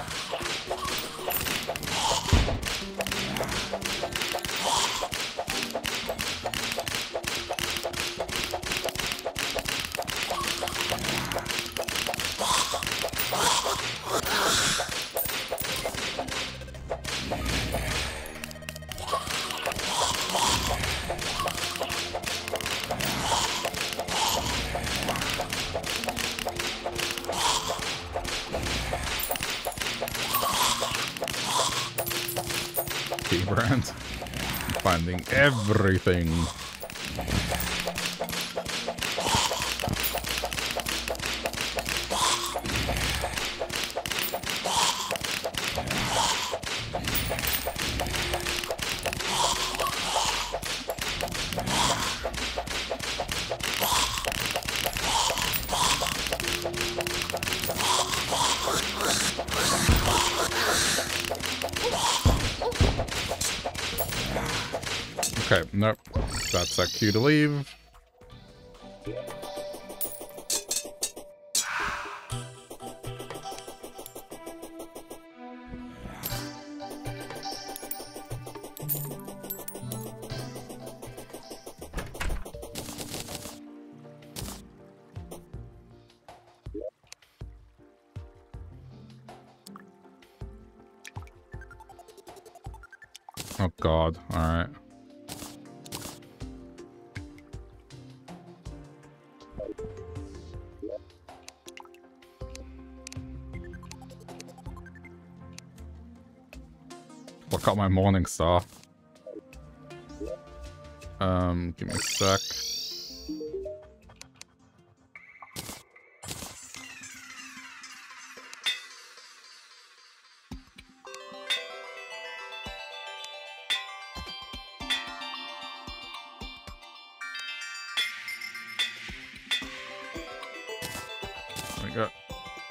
Brand. Finding everything. Okay, nope. That's a cue to leave. Oh god, alright. Look up my Morning Star. Um, give me a sec. There we go.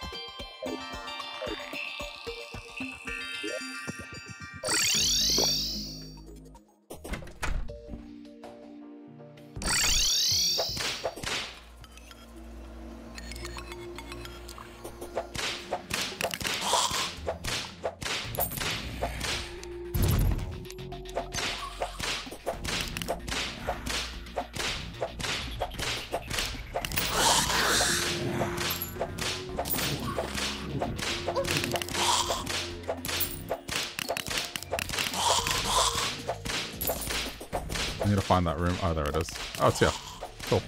I need to find that room. Oh, there it is. Oh, it's here. Cool.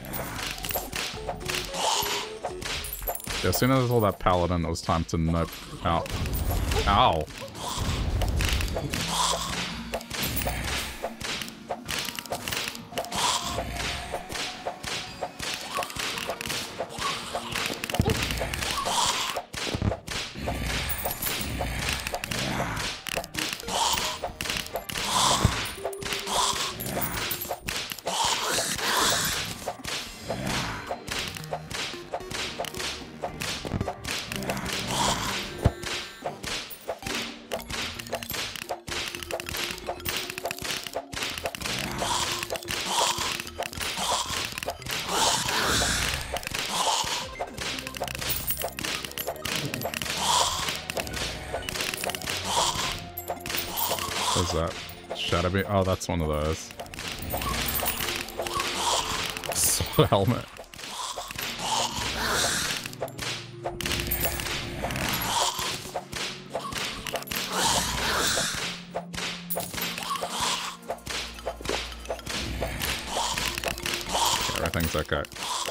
Yeah, as soon as I saw that paladin, it was time to nope out. Ow. What's that? Shadow Beam? Oh, that's one of those. Sword helmet. Okay, everything's okay.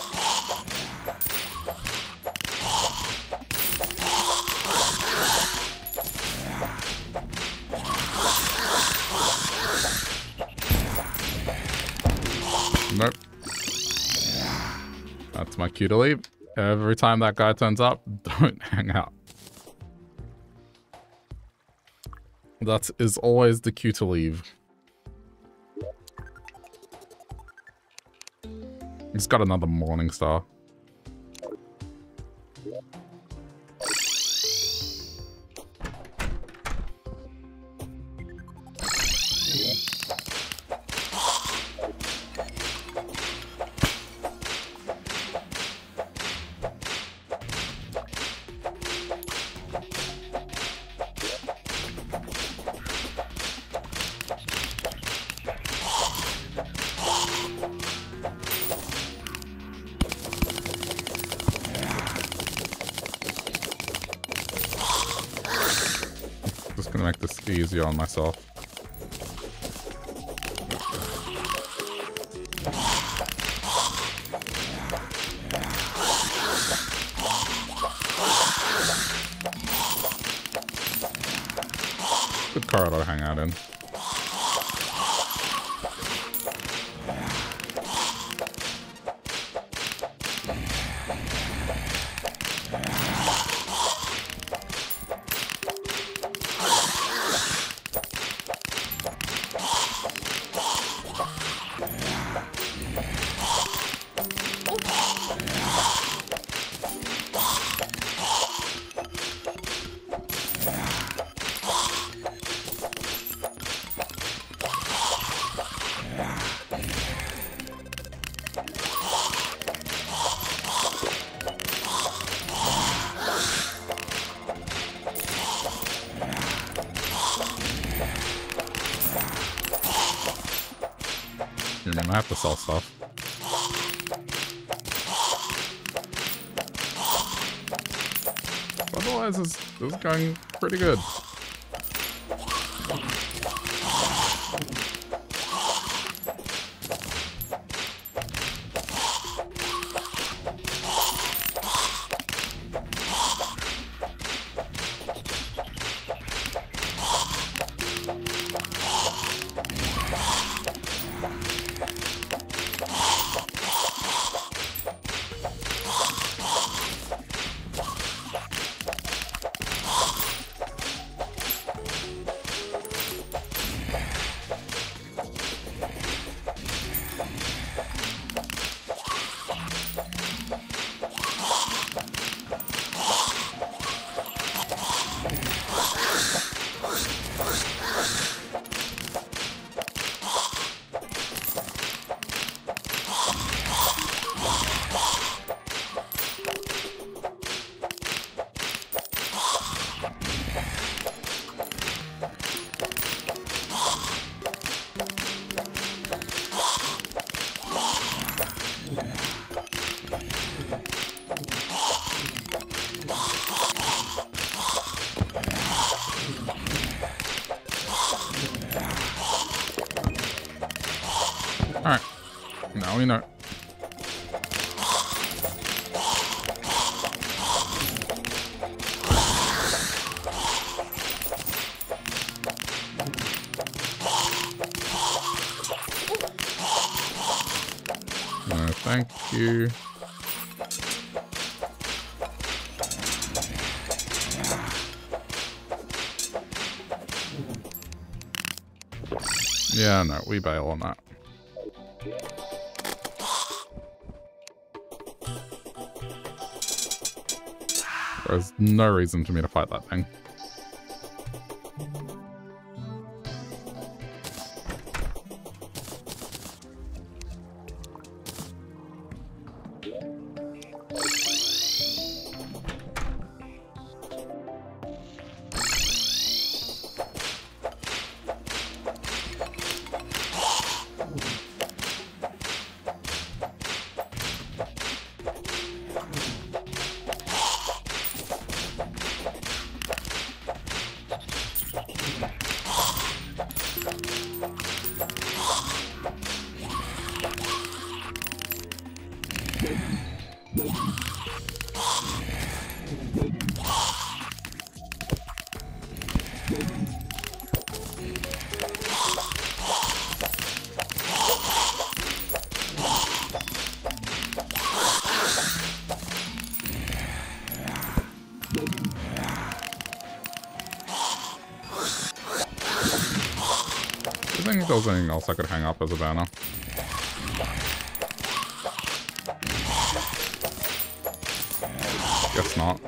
Nope. That's my cue to leave. Every time that guy turns up, don't hang out. That is always the cue to leave. He's got another Morning Star. Just gonna make this easier on myself. Good corridor to hang out in. I have to sell stuff. Otherwise, this, this is going pretty good. Alright. Now we know. No, thank you. Yeah, no, we bail on that. There's no reason for me to fight that thing. I think there was anything else I could hang up as a banner. Guess not.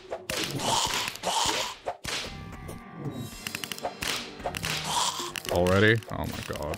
Already? Oh my god.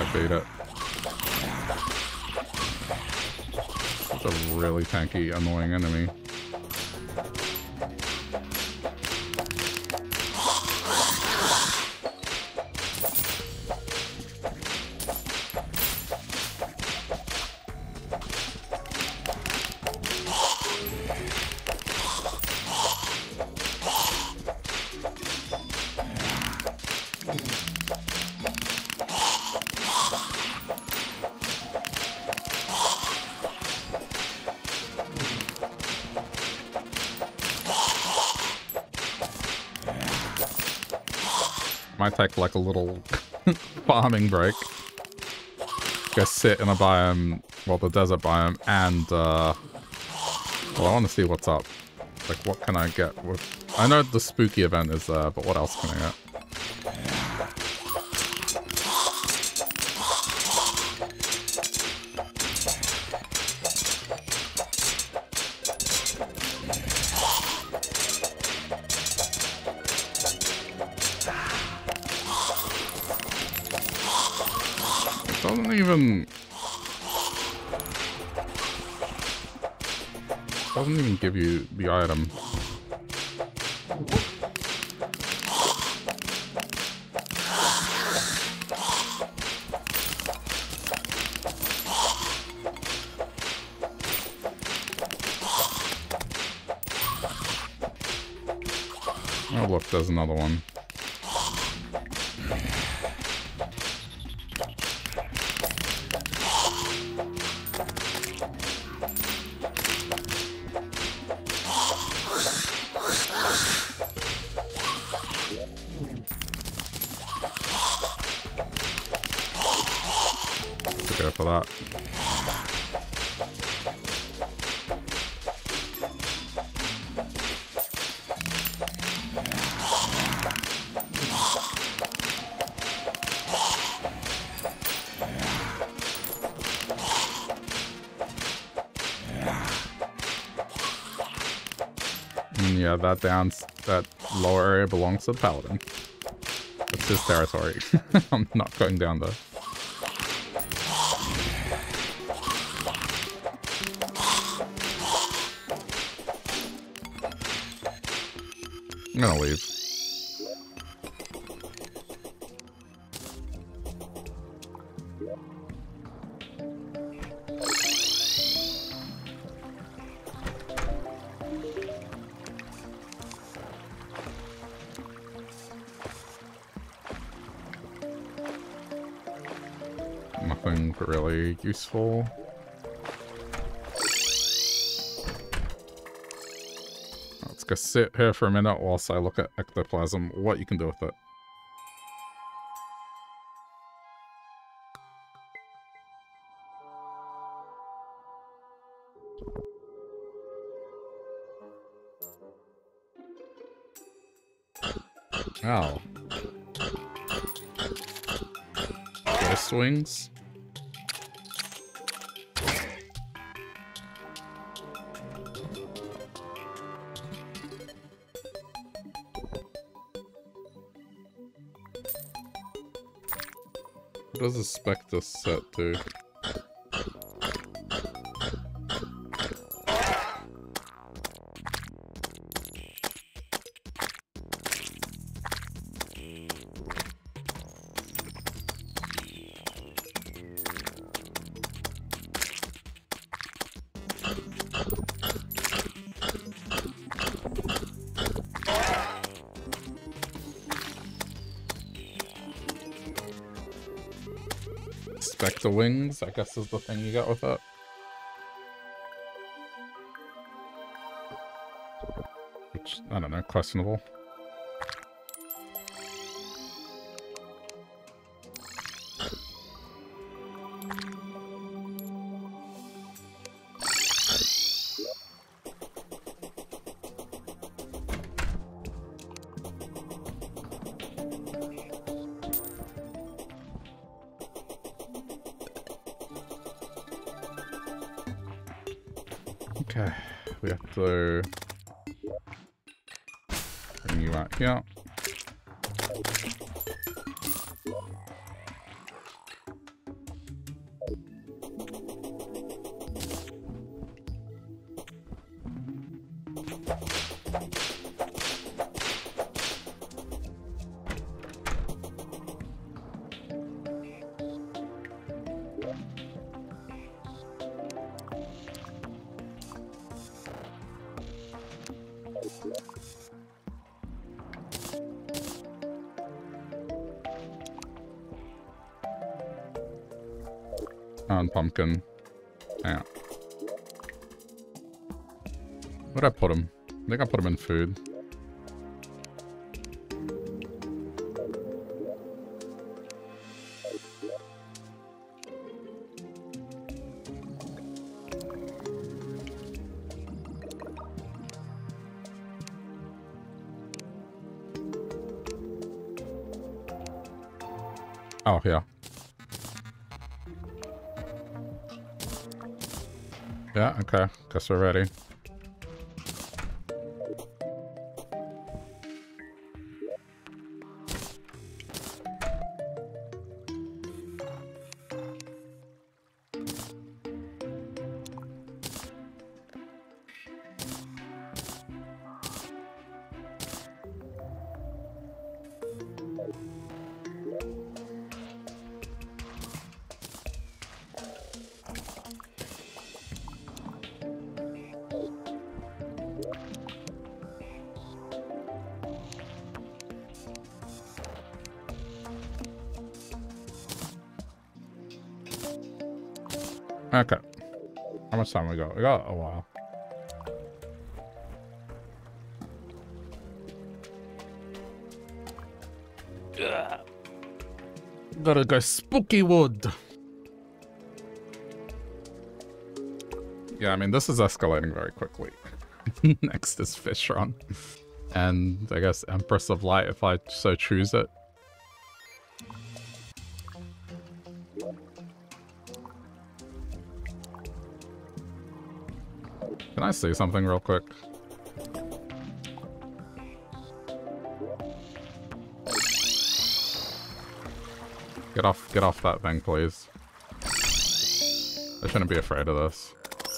beat it. It's a really tanky, annoying enemy. Might take like a little farming break. Go sit in a biome, well, the desert biome, and uh, well, I want to see what's up. Like, what can I get with? I know the spooky event is there, but what else can I get? Doesn't even doesn't even give you the item. Oh look, there's another one. For that. And yeah, that down, that lower area belongs to the paladin. It's his territory. I'm not going down there. I'm gonna leave. Nothing really useful. Go sit here for a minute whilst I look at ectoplasm, what you can do with it. Oh. Ghost wings? What does a Spectre set do? Spectre wings, I guess, is the thing you got with it. Which, I don't know, questionable. Okay, we have to bring you out here. And pumpkin. Yeah. Where'd I put him? I think I put him in food. Oh, yeah. Yeah, okay. Guess we're ready. Okay. How much time we got? We got a while. Yeah. Gotta go spooky wood. Yeah, I mean, this is escalating very quickly. Next is Fishron. And I guess Empress of Light if I so choose it. Can I say something real quick? Get off, get off that thing, please. I shouldn't be afraid of this.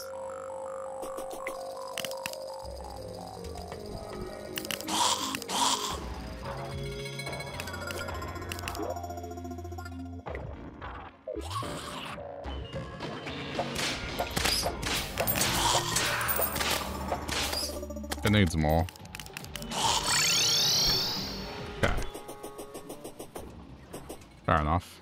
It needs more. Okay. Fair enough.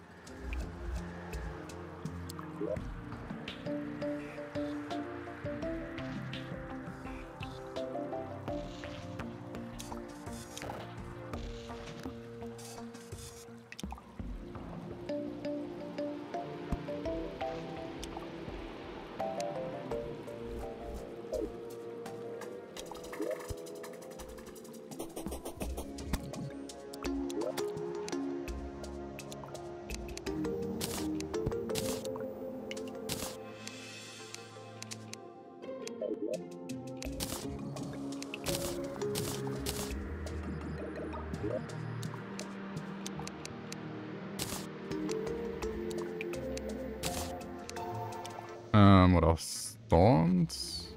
Um, what else? Thorns?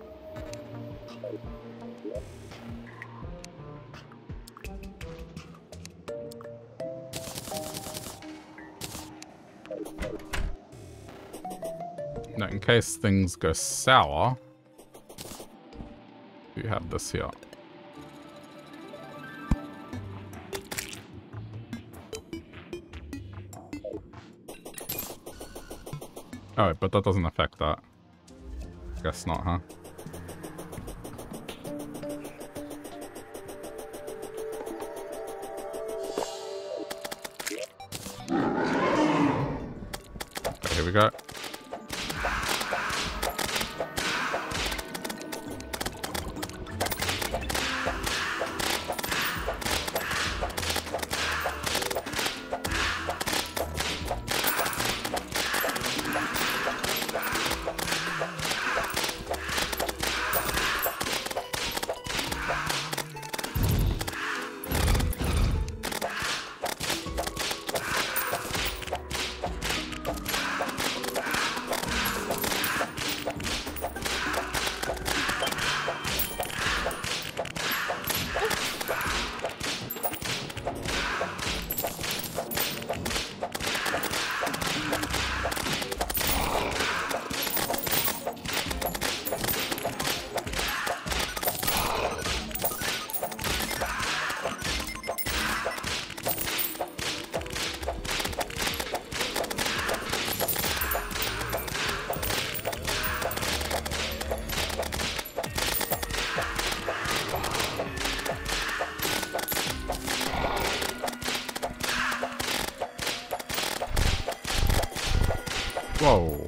Now, in case things go sour, we have this here. Oh, but that doesn't affect that. Guess not, huh? Okay, here we go. Whoa.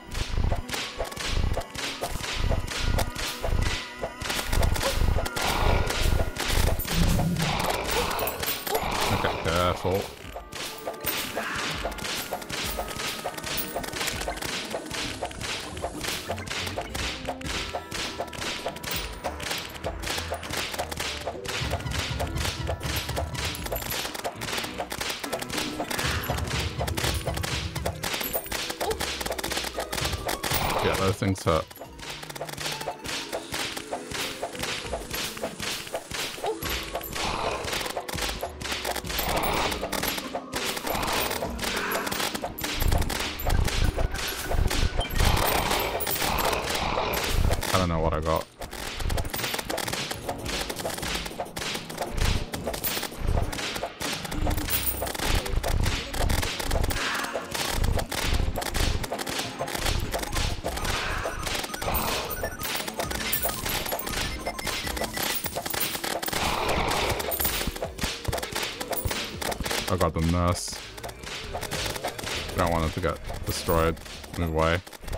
Okay, careful. Yeah, those things hurt. I don't know what I got. I got the nurse. Don't want it to get destroyed. Move away.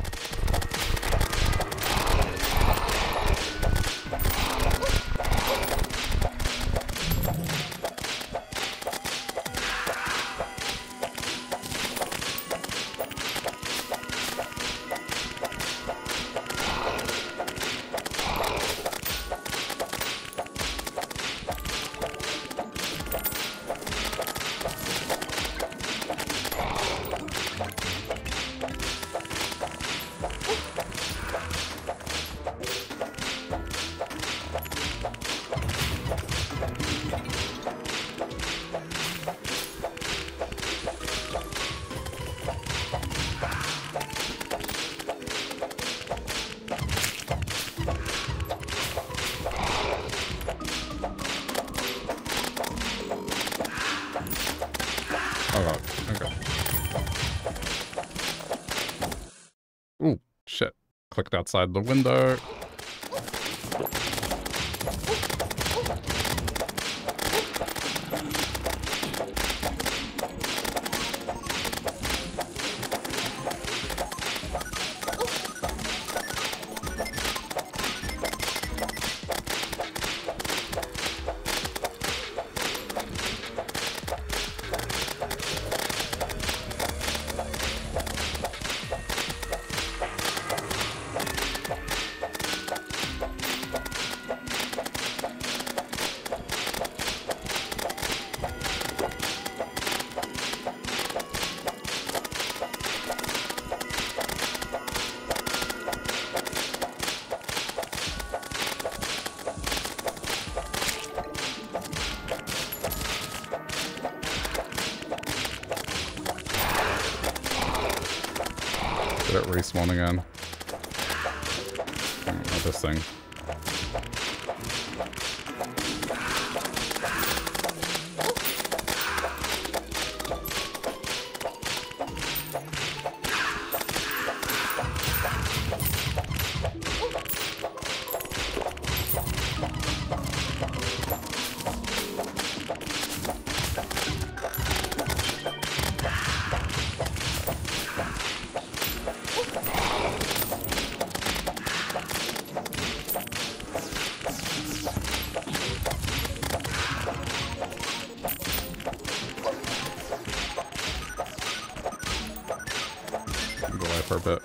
Clicked outside the window. Respawn again. Oh, not this thing. For a bit.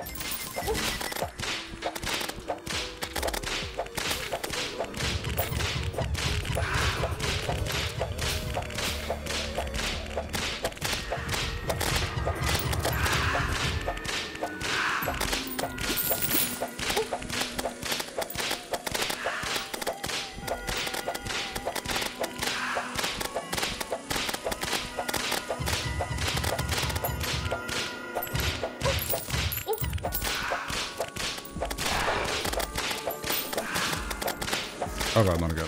Oh god, not again.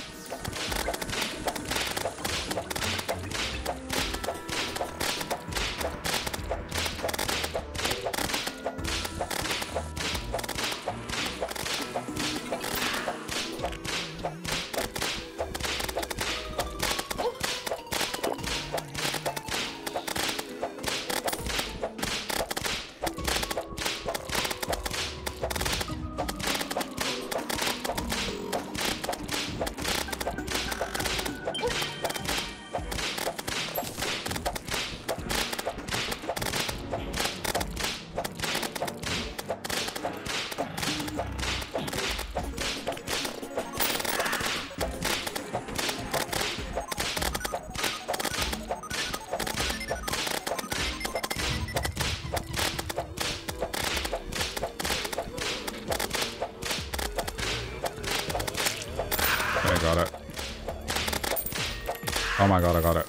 Oh my god, I got it.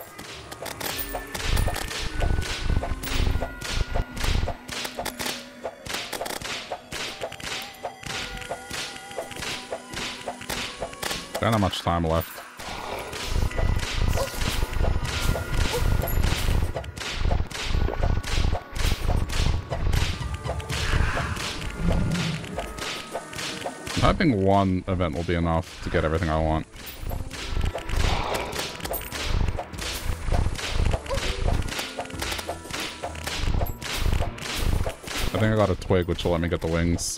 Don't have much time left. I'm hoping one event will be enough to get everything I want. I think I got a twig, which will let me get the wings.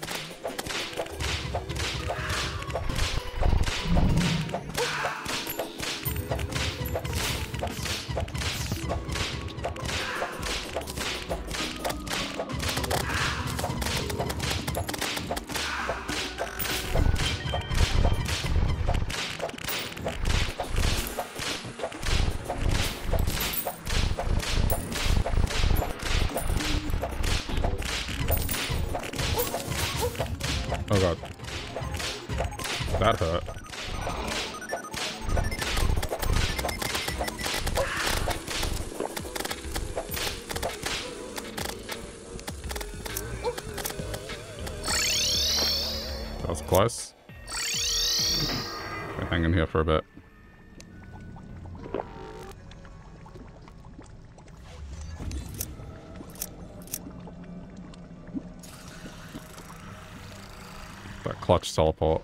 Close. We're hanging here for a bit. That clutch teleport.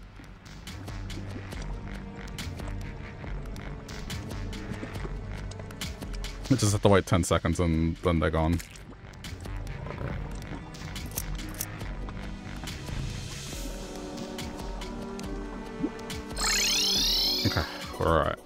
We just have to wait ten seconds and then they're gone. Alright.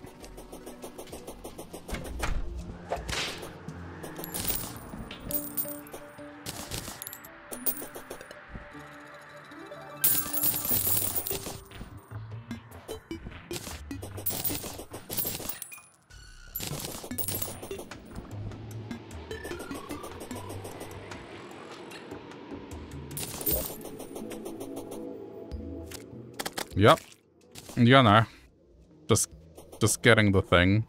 Yep. You know. Just Just getting the thing.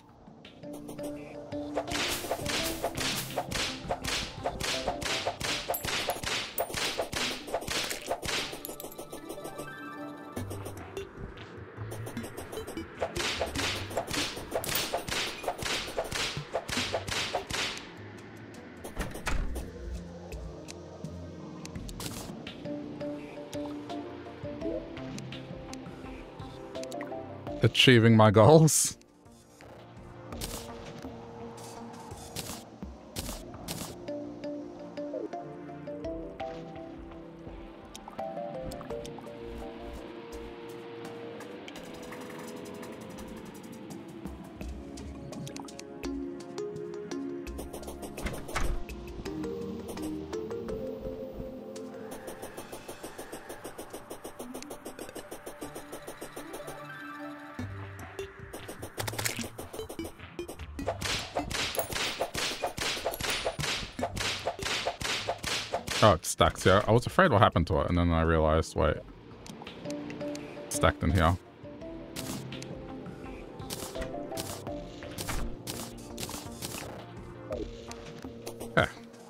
Achieving my goals. Oh, it's stacked here. I was afraid what happened to it, and then I realized, wait. It's stacked in here. Okay.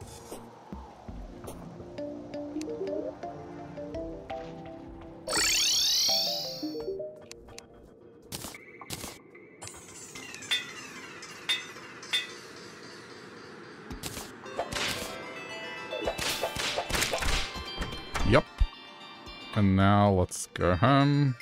Yep. And now let's go home.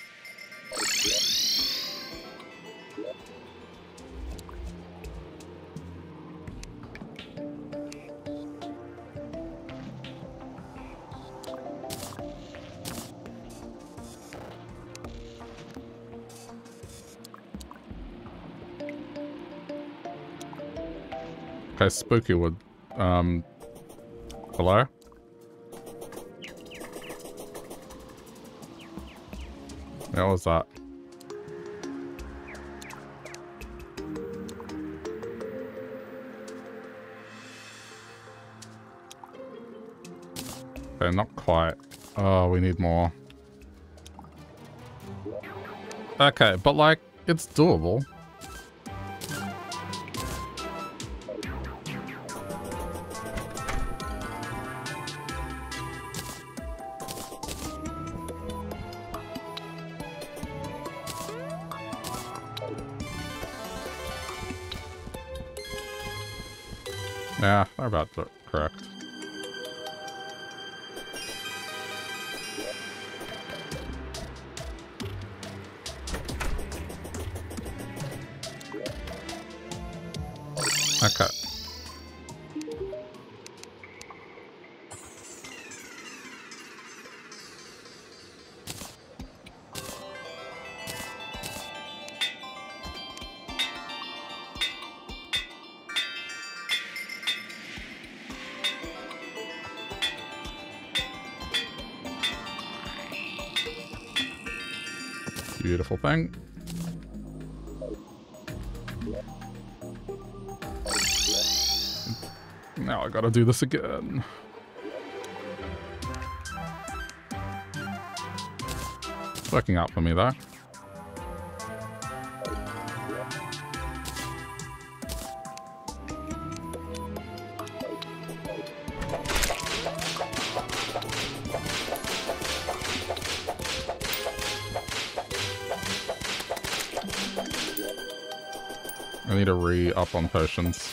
Okay, spooky wood. Um, hello? What was that? Okay, not quite. Oh, we need more. Okay, but like, it's doable. Yeah, they're about to correct. Okay. Beautiful thing. Now I gotta do this again. It's working out for me though. I need to re-up on potions.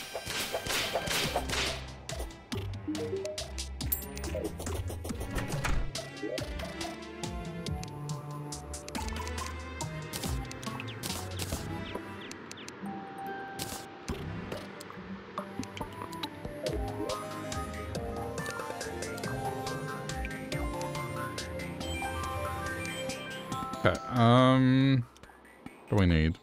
Okay, um... what do we need?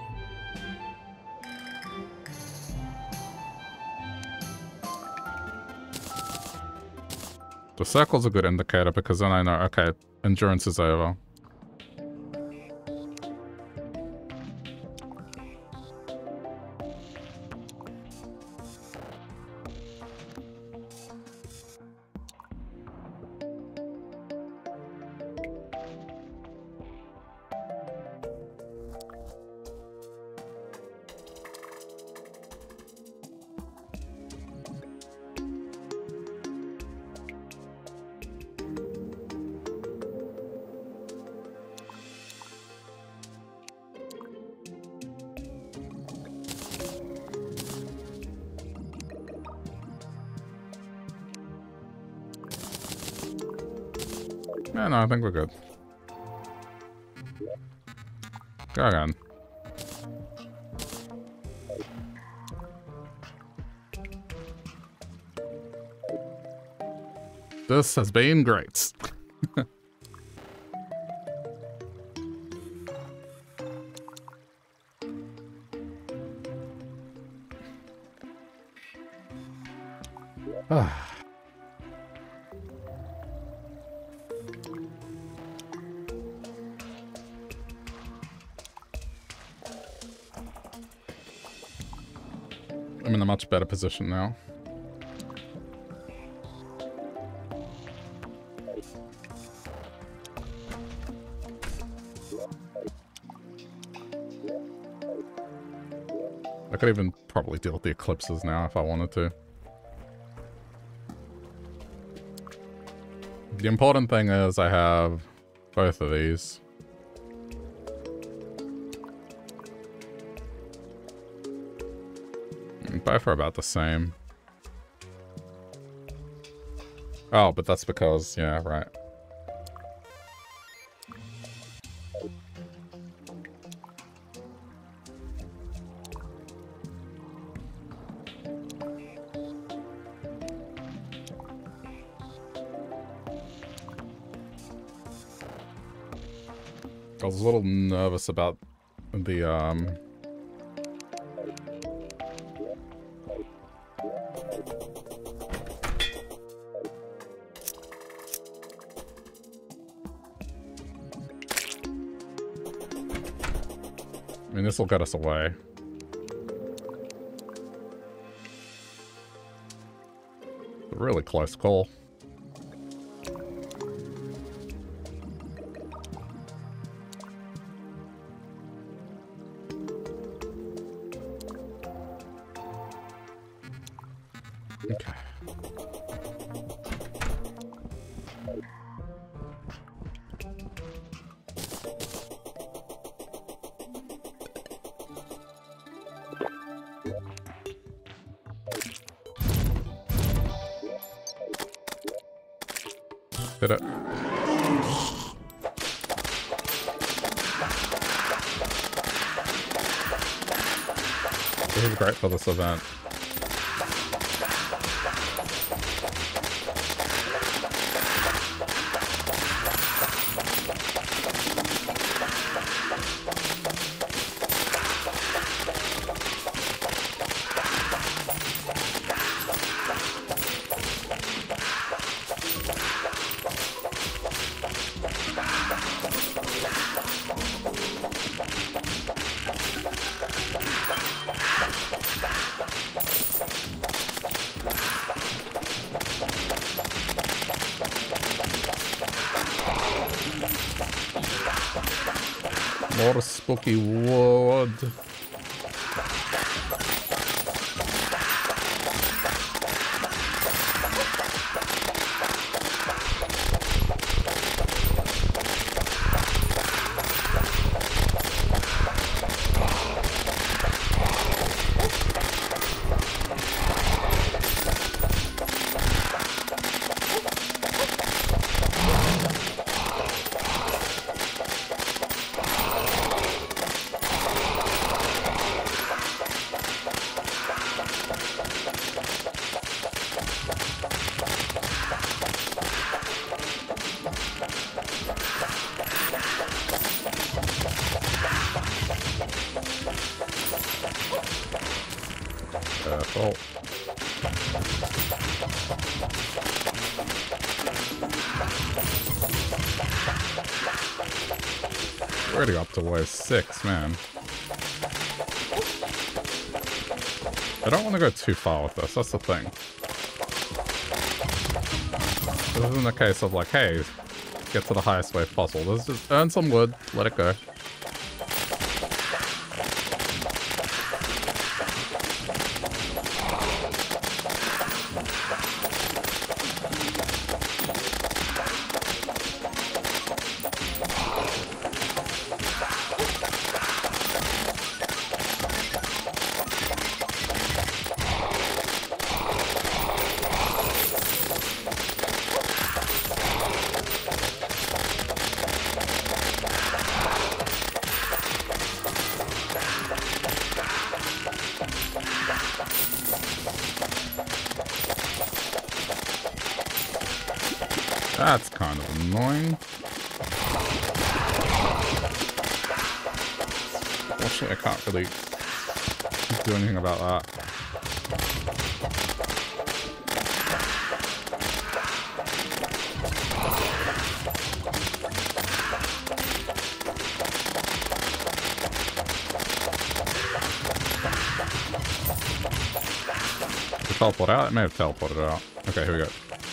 The circle's a good indicator because then I know, okay, endurance is over. Yeah, no, I think we're good. Go again. This has been great. Ah. I'm in a much better position now. I could even probably deal with the eclipses now if I wanted to. The important thing is I have both of these. Both are about the same. Oh, but that's because, yeah, right. I was a little nervous about the, um... I mean, this will get us away. A really close call. Okay. Did it. This is great for this event. More spooky wood. Careful. We're already up to wave six, man. I don't want to go too far with this, that's the thing. This isn't a case of like, hey, get to the highest wave possible. This is just earn some wood, let it go. That's kind of annoying. Fortunately, I can't really do anything about that. Did it teleport out? It may have teleported out. Okay, here we go.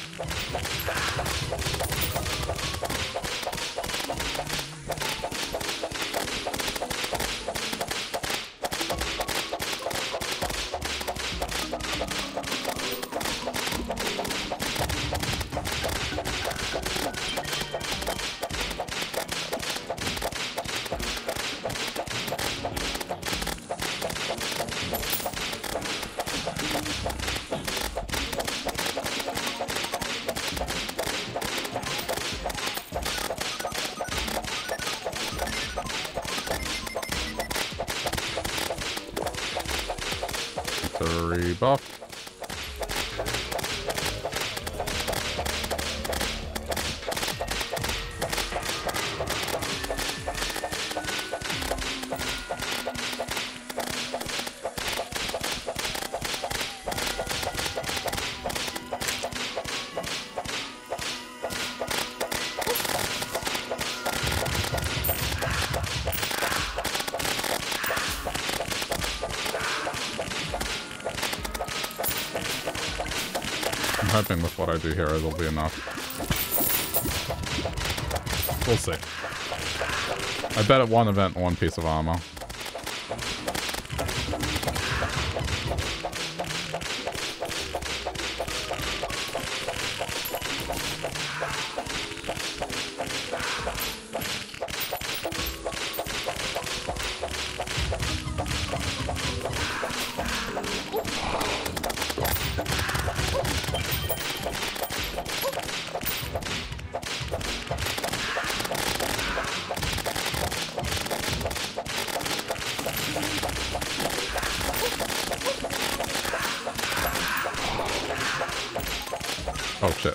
Buff. I'm hoping with what I do here it'll be enough. We'll see. I bet at one event, one piece of armor. Oh shit.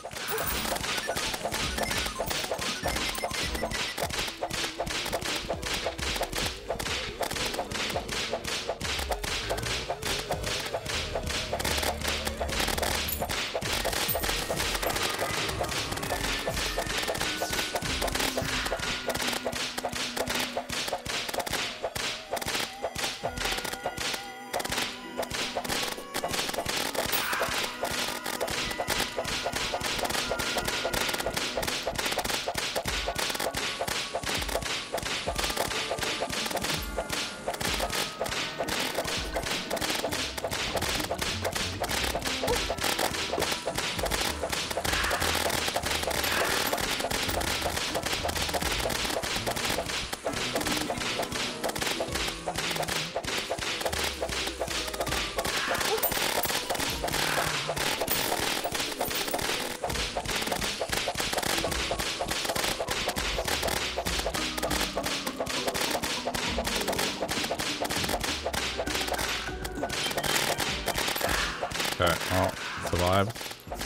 Okay, well, survived.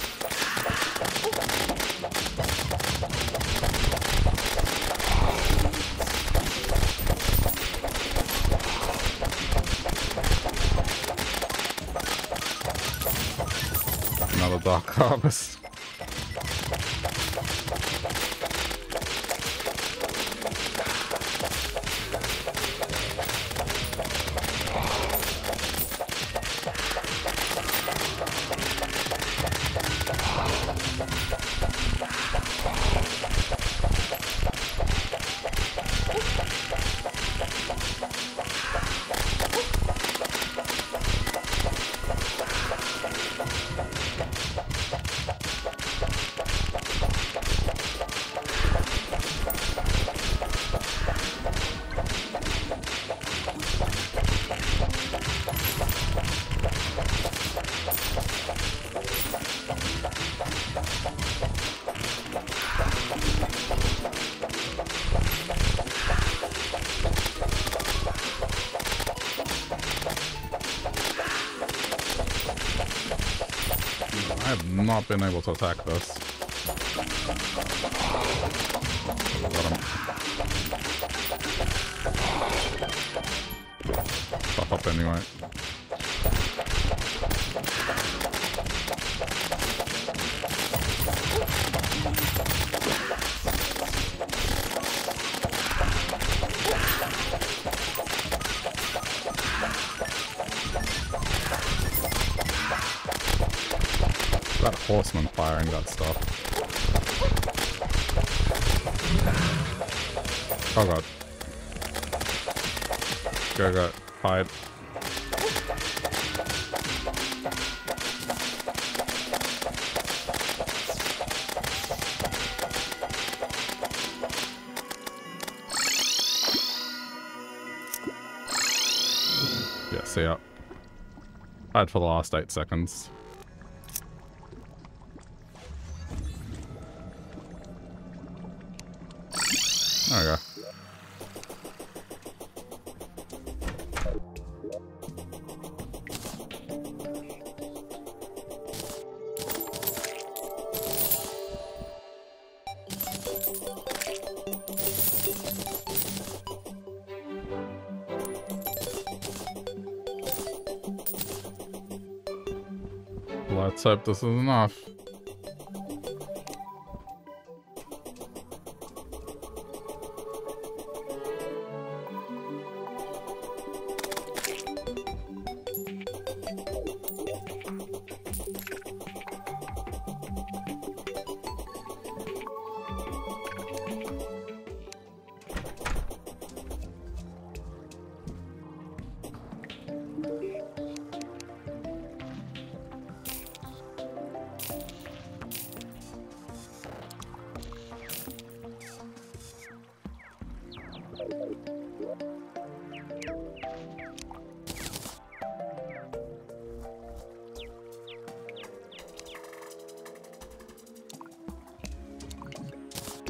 Another dark harvest. I have not been able to attack this. Let him pop up anyway. That horseman firing that stuff. Oh god. Go, go. Hide. Yeah, see ya. Hide for the last eight seconds. There we go. Let's hope this is enough.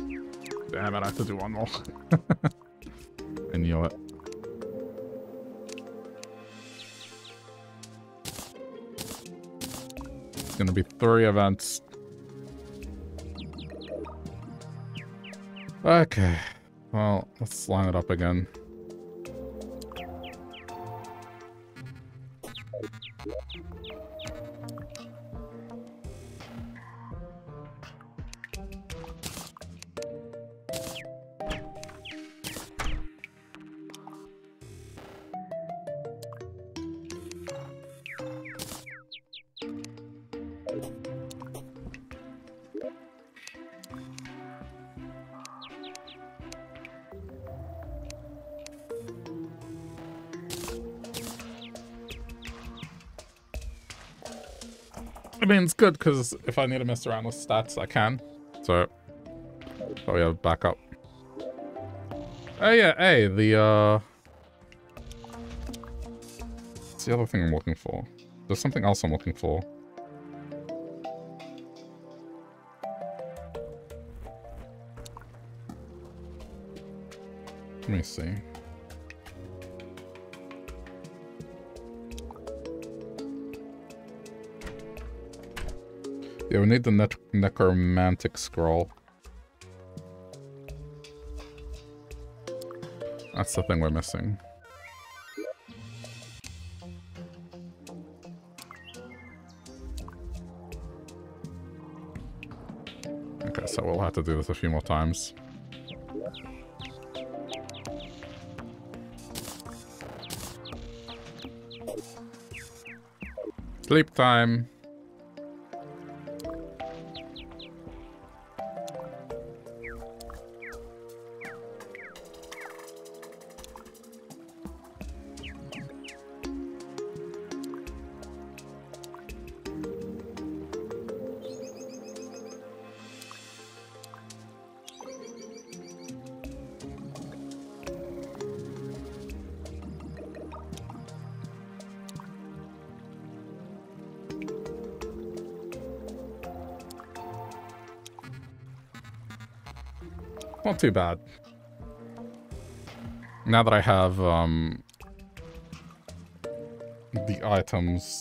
Damn it, I have to do one more. I knew it. gonna be three events. Okay. Well, let's line it up again. I mean, it's good because if I need to mess around with stats, I can. So, oh, we have backup. Oh yeah, hey, the uh, what's the other thing I'm looking for? There's something else I'm looking for. Let me see. Yeah, we need the ne necromantic scroll. That's the thing we're missing. Okay, so we'll have to do this a few more times. Sleep time. Not too bad. Now that I have um, the items.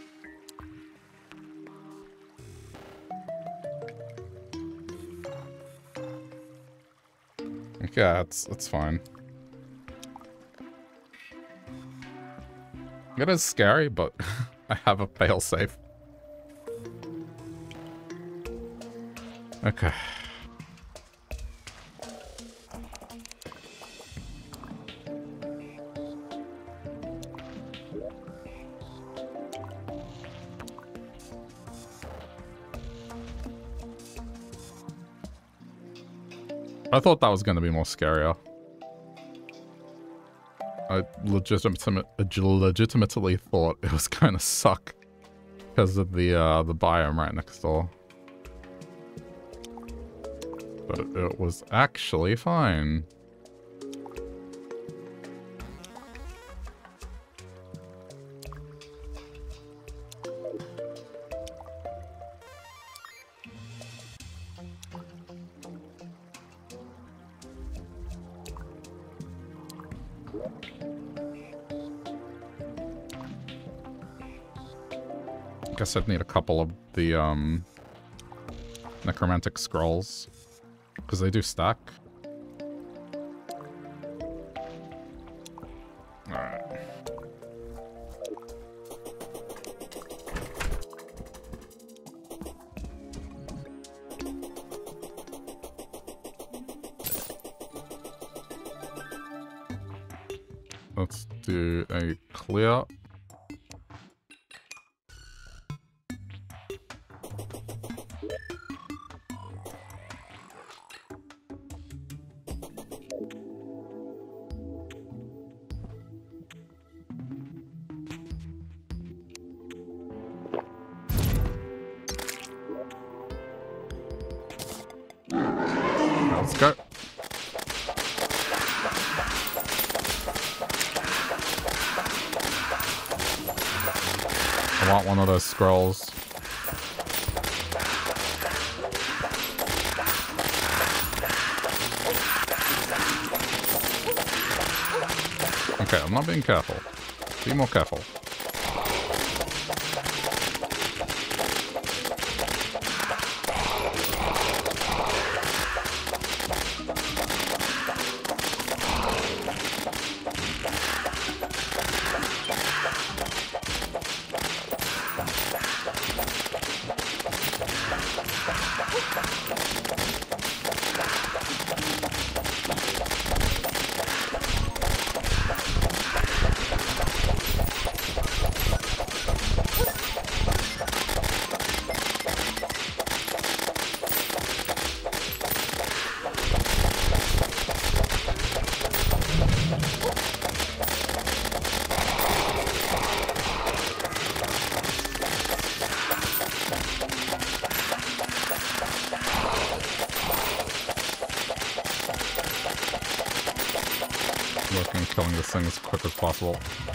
Yeah, it's it's fine. It is scary, but I have a failsafe. Okay. I thought that was going to be more scarier. I legitimate, legitimately thought it was going to suck because of the uh, the biome right next door. But it was actually fine. Guess I'd need a couple of the um, necromantic scrolls because they do stack. All right. Let's do a clear. Go. I want one of those scrolls. Okay, I'm not being careful. Be more careful. killing this thing as quick as possible.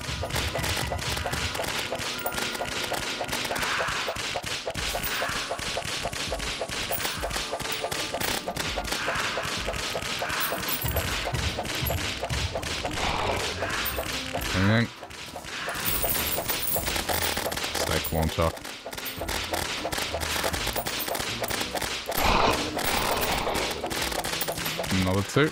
Anything? Stake launcher. Another two.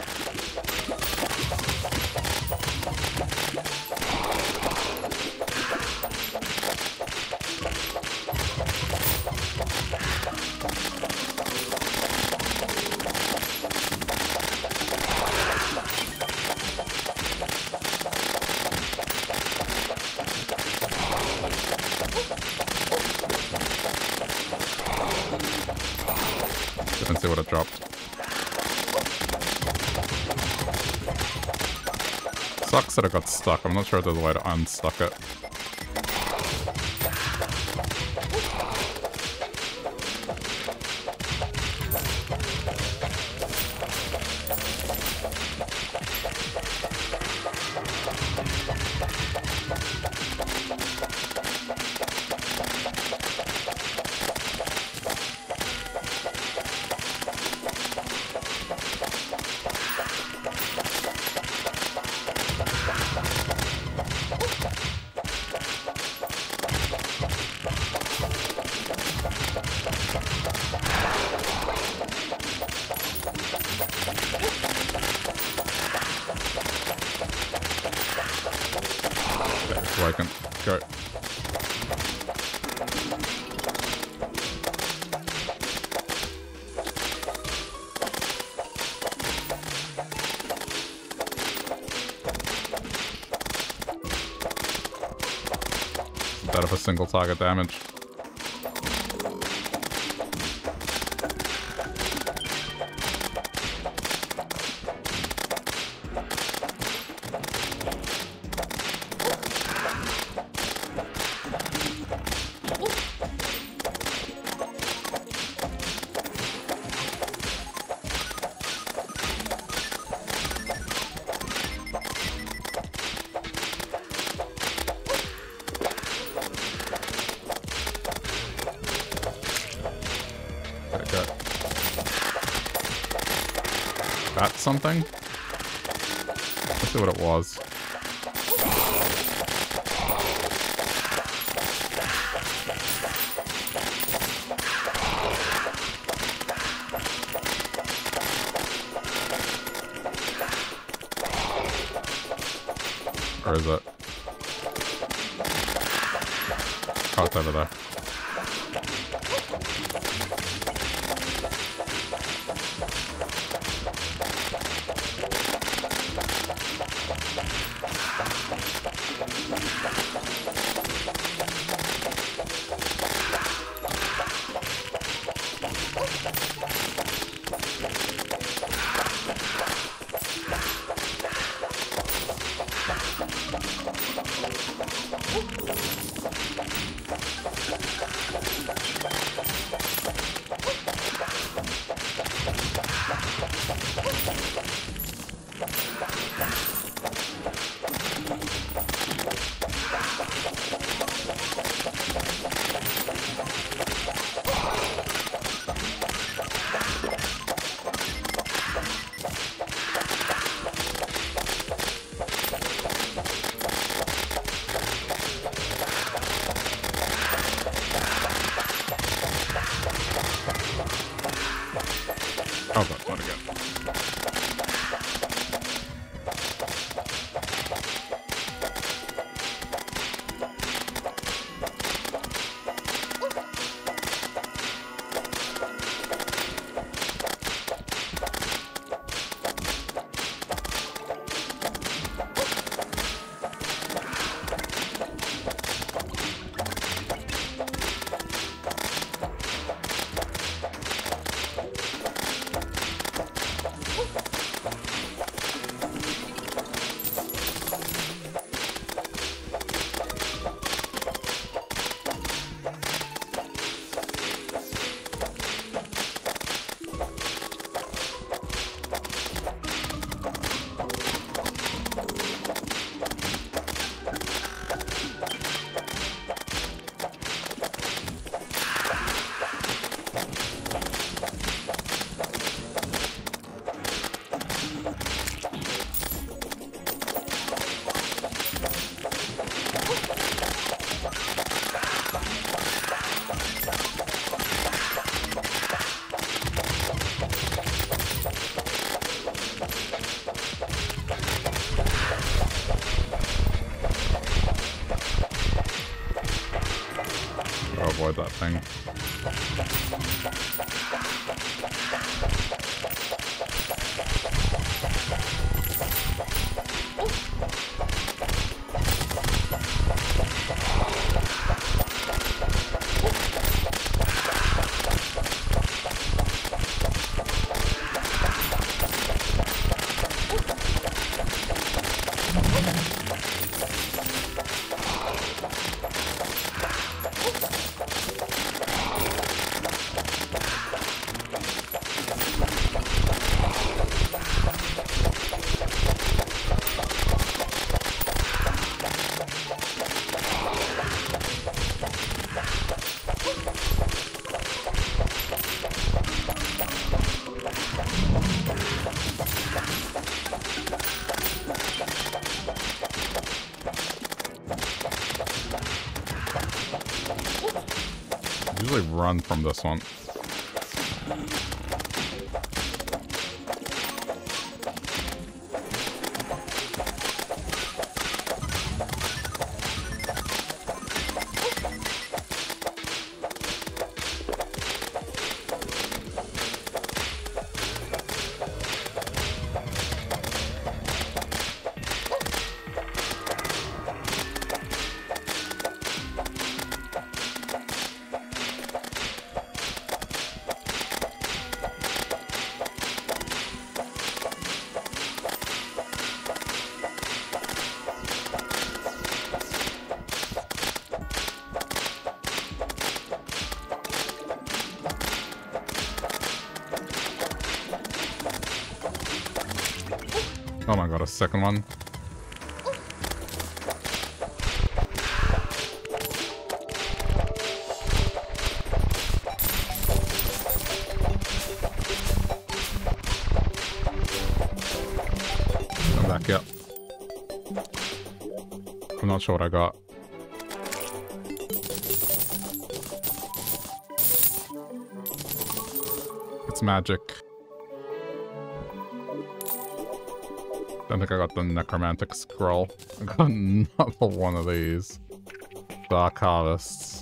Didn't see what it dropped. Sucks that it got stuck. I'm not sure if there's a way to unstuck it. I can go. Better for single target damage. Something? Let's see what it was. Or is it? Oh, it's over there. avoid that thing. Run from this one. Oh my god, a second one. Come back, yep. I'm not sure what I got. It's magic. I think I got the necromantic scroll. I got another one of these. Dark harvests.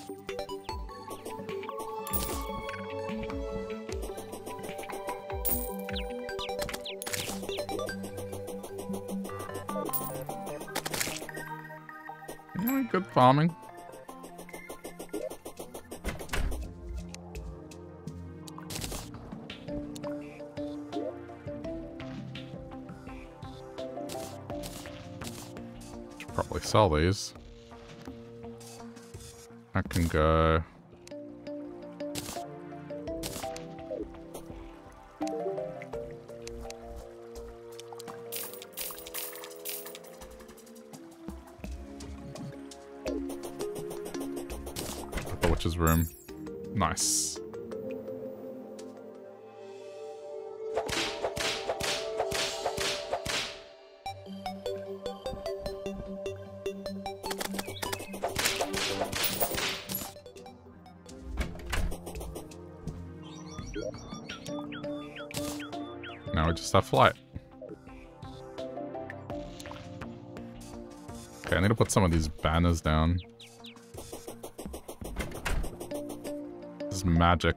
Yeah, good farming. Sell these. I can go. The witch's room. Nice. Just have flight. Okay, I need to put some of these banners down. This is magic.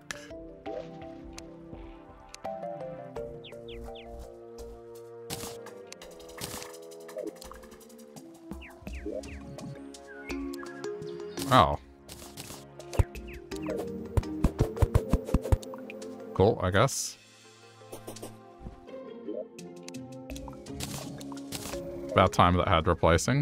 Oh. Cool, I guess. About time that had replacing.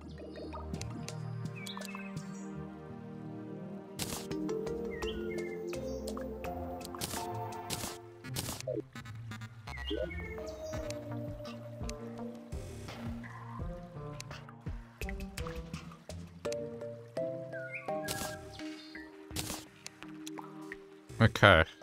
Okay.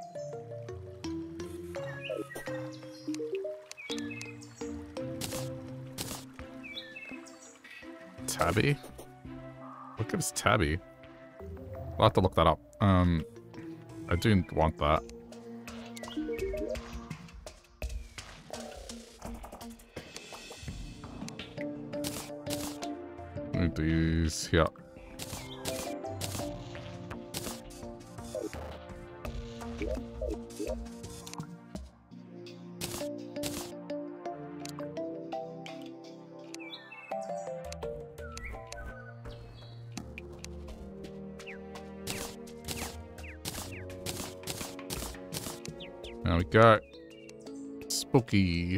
Tabby? What gives Tabby? I'll have to look that up. Um, I do want that. Need these here. There we go. Spooky.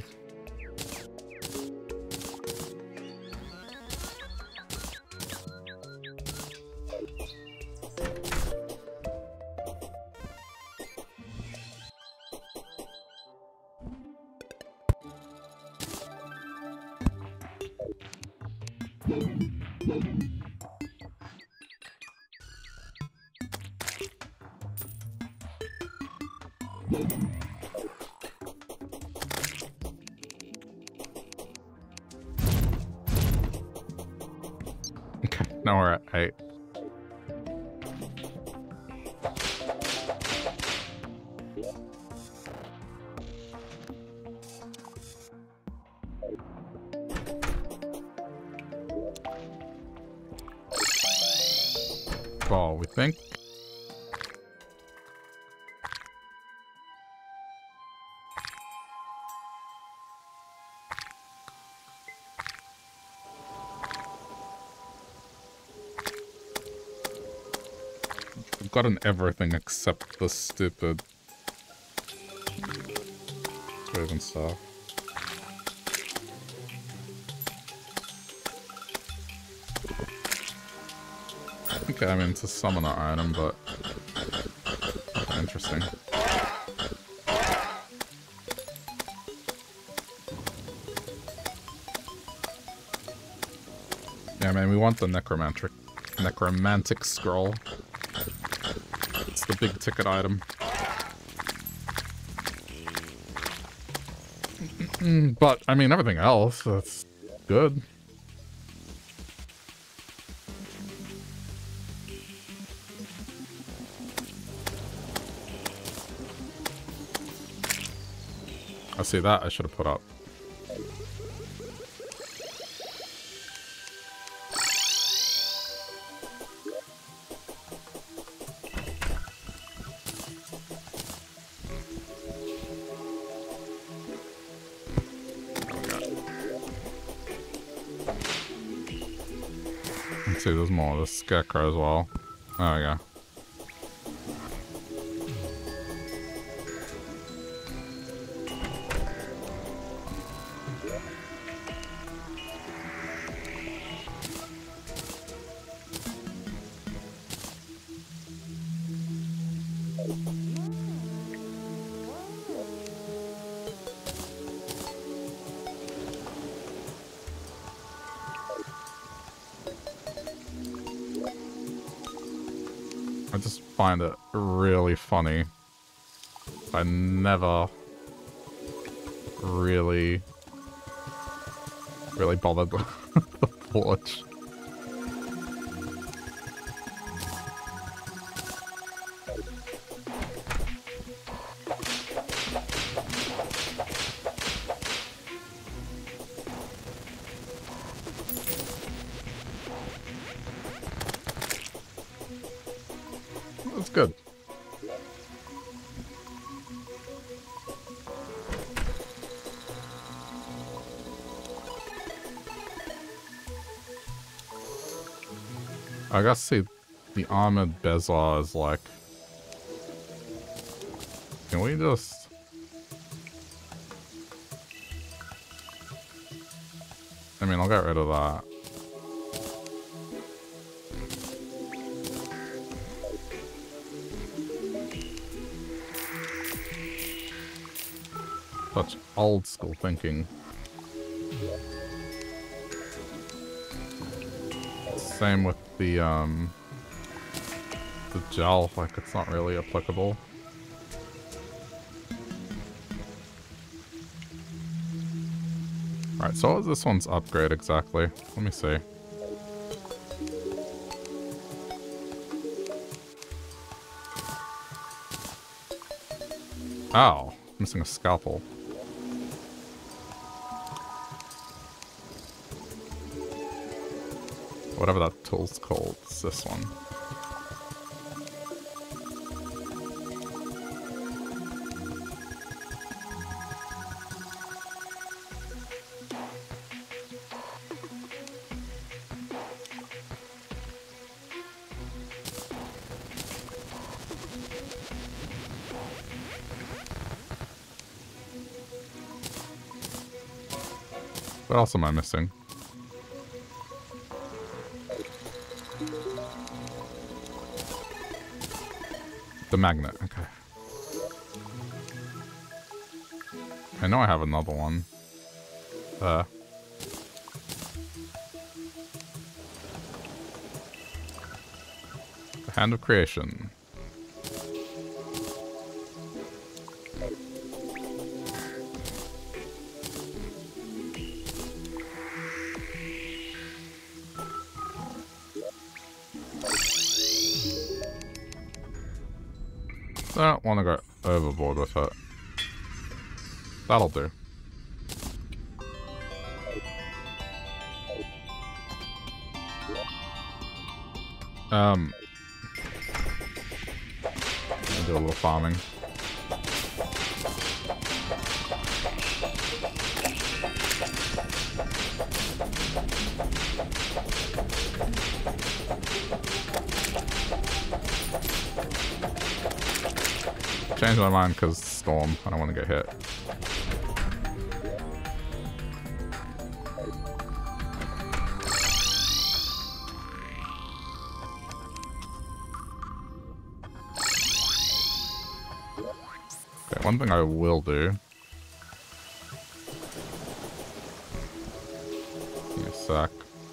Okay, now we're at eight. Ball, we think. We've gotten everything except the stupid and stuff. Okay, I mean, it's a summoner item, but interesting. Yeah, man, we want the necromantic necromantic scroll. It's the big ticket item. But I mean, everything else, that's good. I see that I should have put up. Let's see, there's more of the scarecrow as well. There we go. I just find it really funny. I never really, really bothered with the forge. That's good. I guess see the armored bezoar is like, can we just I mean, I'll get rid of that. Such old school thinking. Same with the um the gel, like it's not really applicable. Alright, so what was this one's upgrade exactly? Let me see. Oh, missing a scalpel. Whatever that tool's called, it's this one. What else am I missing? The magnet, okay. I know I have another one. Uh. The Hand of Creation. I don't want to go overboard with it. That'll do. Um, I'll do a little farming. Change my mind because storm. I don't want to get hit. Okay, one thing I will do. Give me a sec.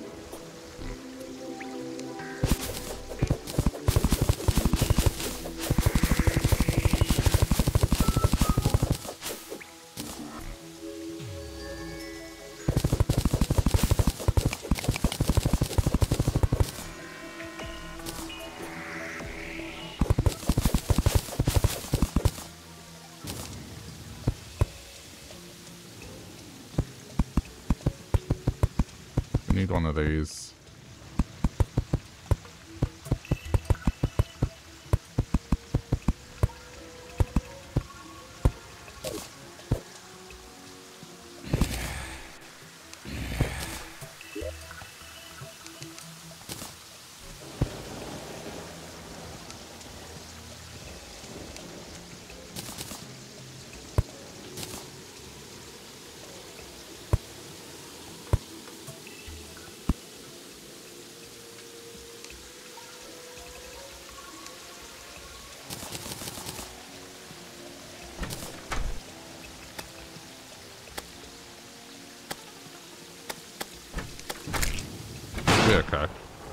One of these. Okay.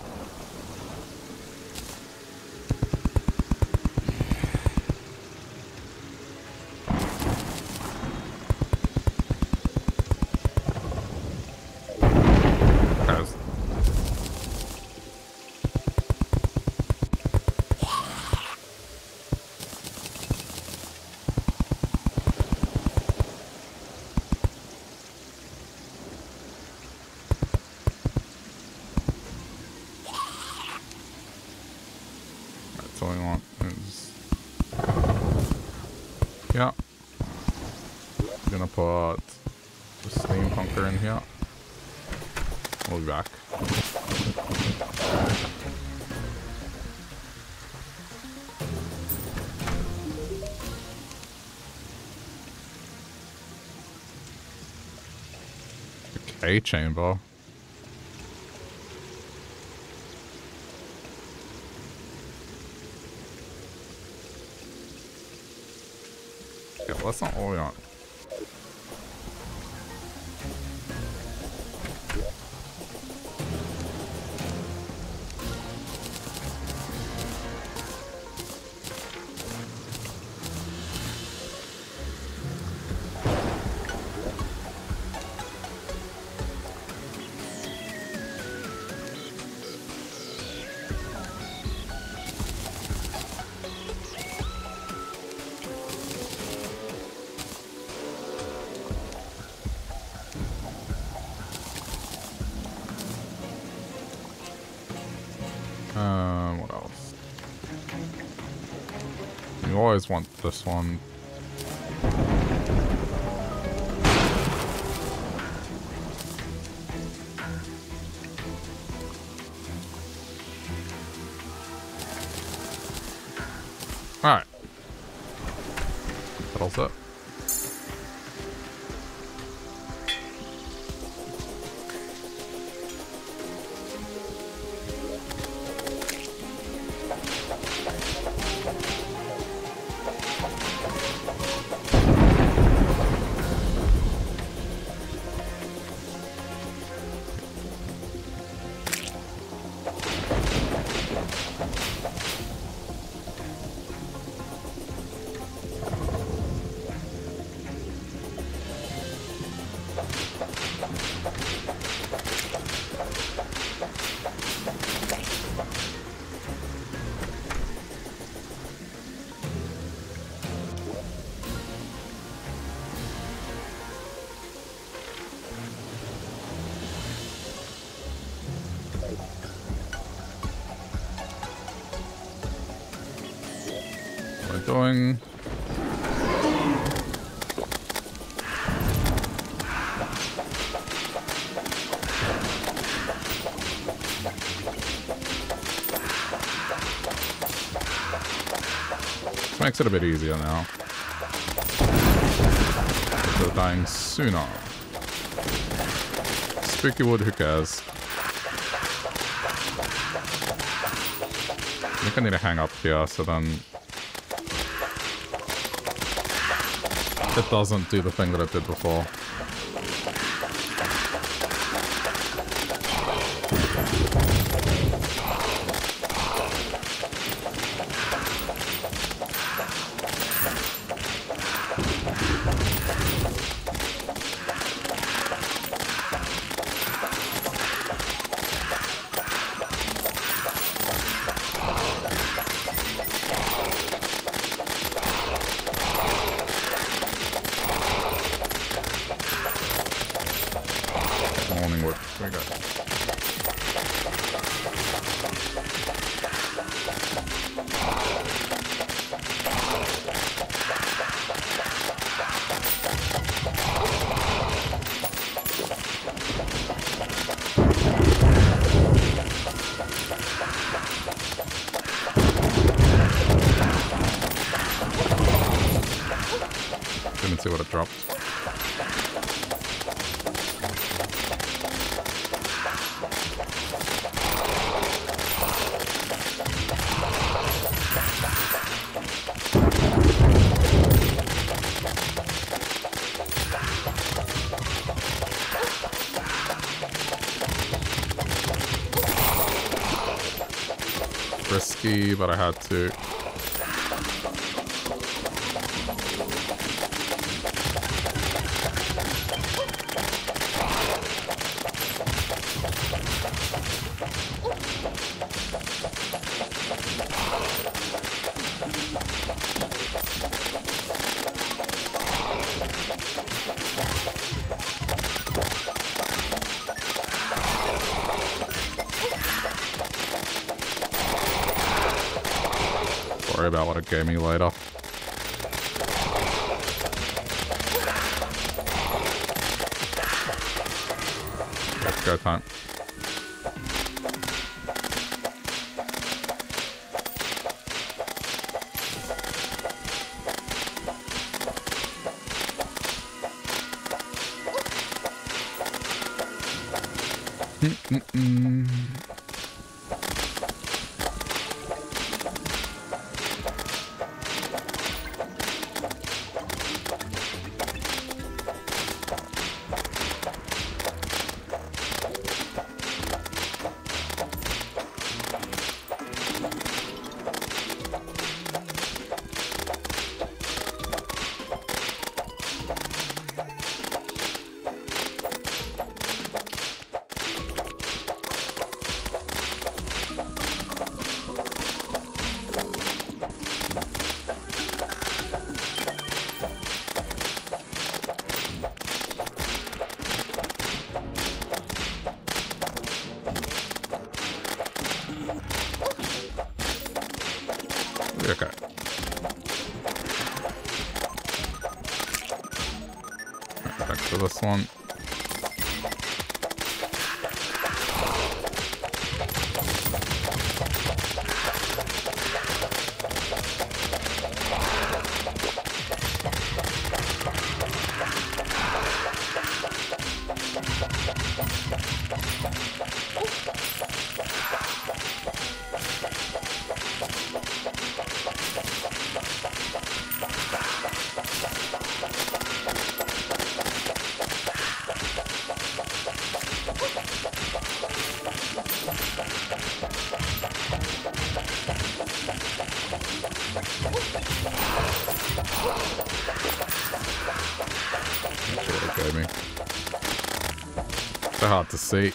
A chamber. Yeah, well, that's not all we want. Always want this one. All right. That all set. doing? This makes it a bit easier now. They're dying sooner. Spooky wood, who cares? I think I need to hang up here so then it doesn't do the thing that it did before. See what it dropped. Risky, but I had to. About what it gave me later. Let's go time. Mm-mm-mm. This one. Hard to see.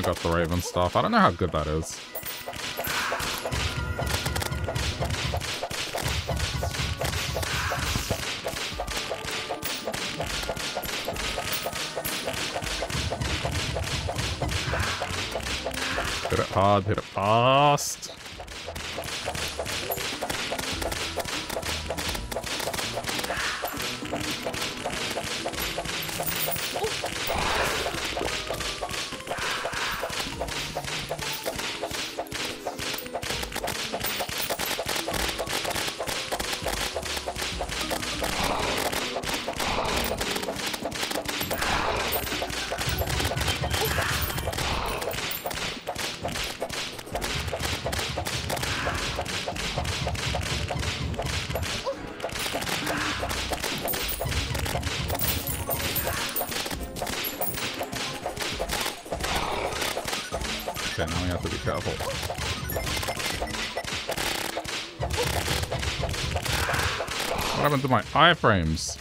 got the Raven stuff. I don't know how good that is. Hit it hard, hit it fast. To my iframes.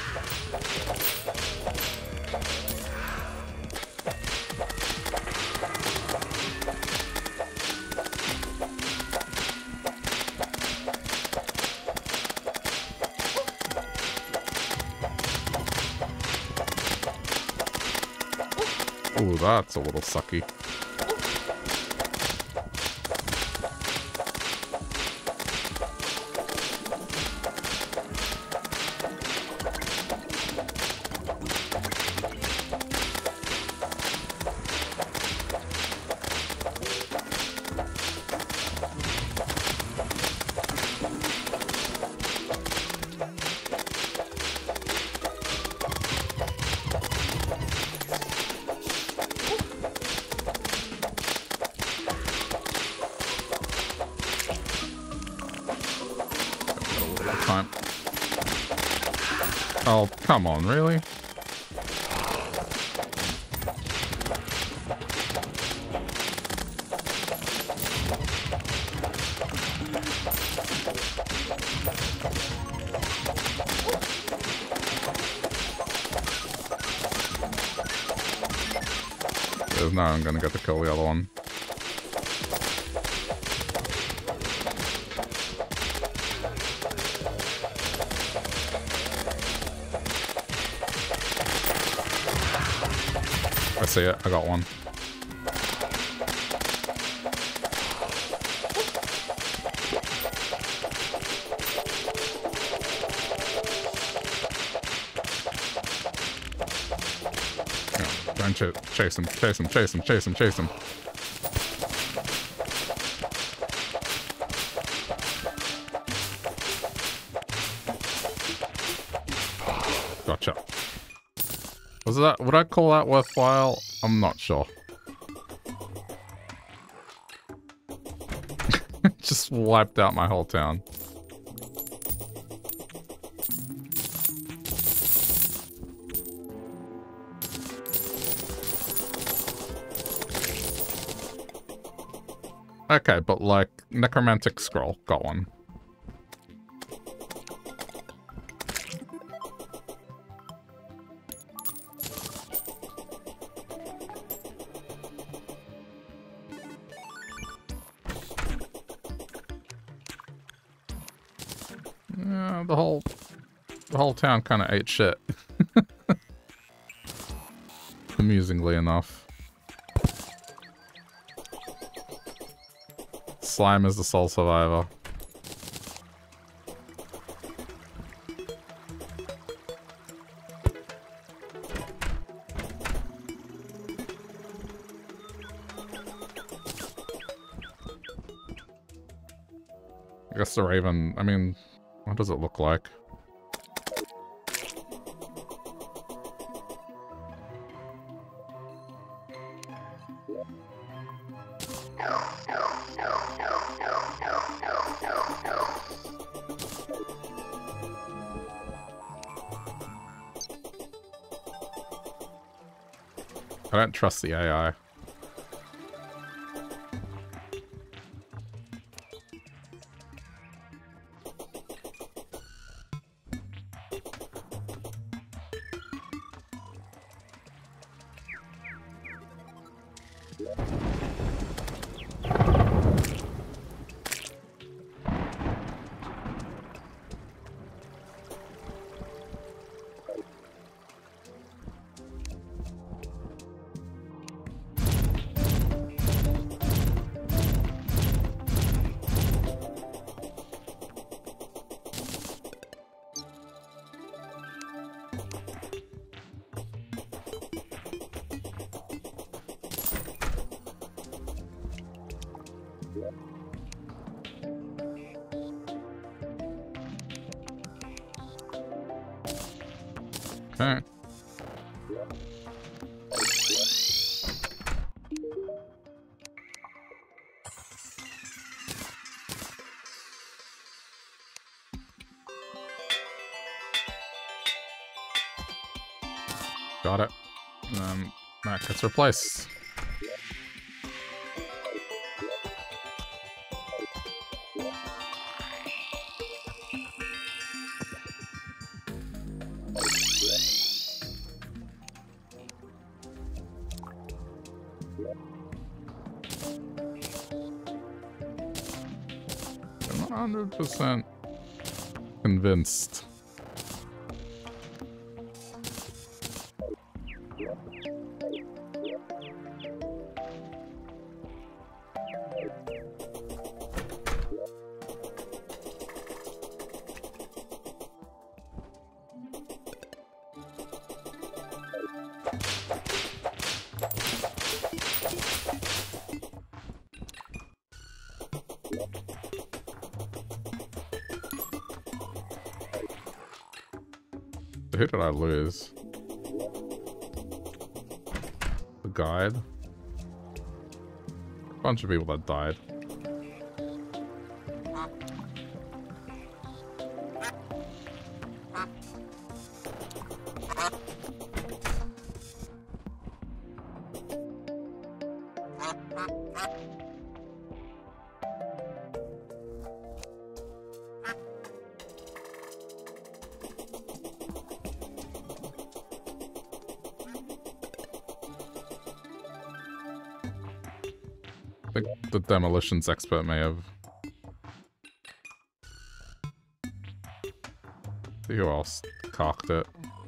Ooh, that's a little sucky. Oh, come on, really? There's no I'm gonna get to kill the other one. I see it. I got one. Yeah, try and ch chase him, chase him, chase him, chase him, chase him. Gotcha. Was that, would I call that worthwhile? I'm not sure. Just wiped out my whole town. Okay, but like, necromantic scroll, got one. Yeah, the whole, the whole town kind of ate shit. Amusingly enough. Slime is the sole survivor. I guess the Raven, I mean, what does it look like? I don't trust the A I. Okay. Got it. And then that gets replaced. I'm not one hundred percent convinced. Who did I lose? The guide? A bunch of people that died. The demolitions expert may have. See who else cocked it.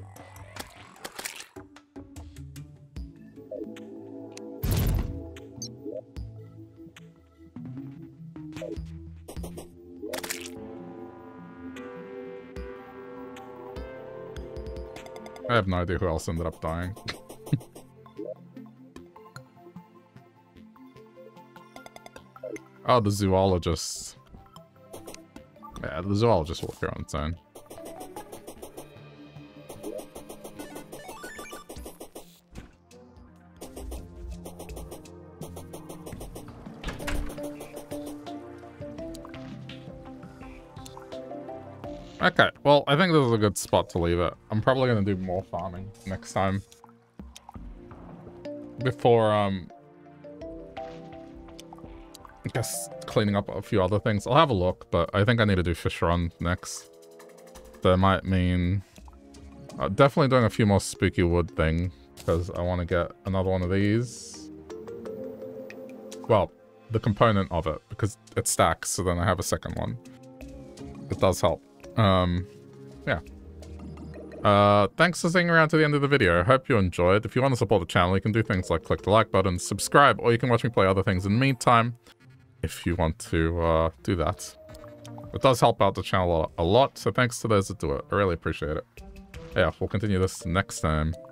I have no idea who else ended up dying. Oh, the zoologist. Yeah, the zoologist will appear on its own. Okay, well, I think this is a good spot to leave it. I'm probably going to do more farming next time. Before, um... I guess cleaning up a few other things. I'll have a look, but I think I need to do fish run next. That might mean... Uh, definitely doing a few more spooky wood thing, because I want to get another one of these. Well, the component of it, because it stacks, so then I have a second one. It does help. Um, yeah. Uh, thanks for sticking around to the end of the video. I hope you enjoyed. If you want to support the channel, you can do things like click the like button, subscribe, or you can watch me play other things in the meantime. If you want to uh, do that. It does help out the channel a lot, so thanks to those that do it. I really appreciate it. Yeah, we'll continue this next time.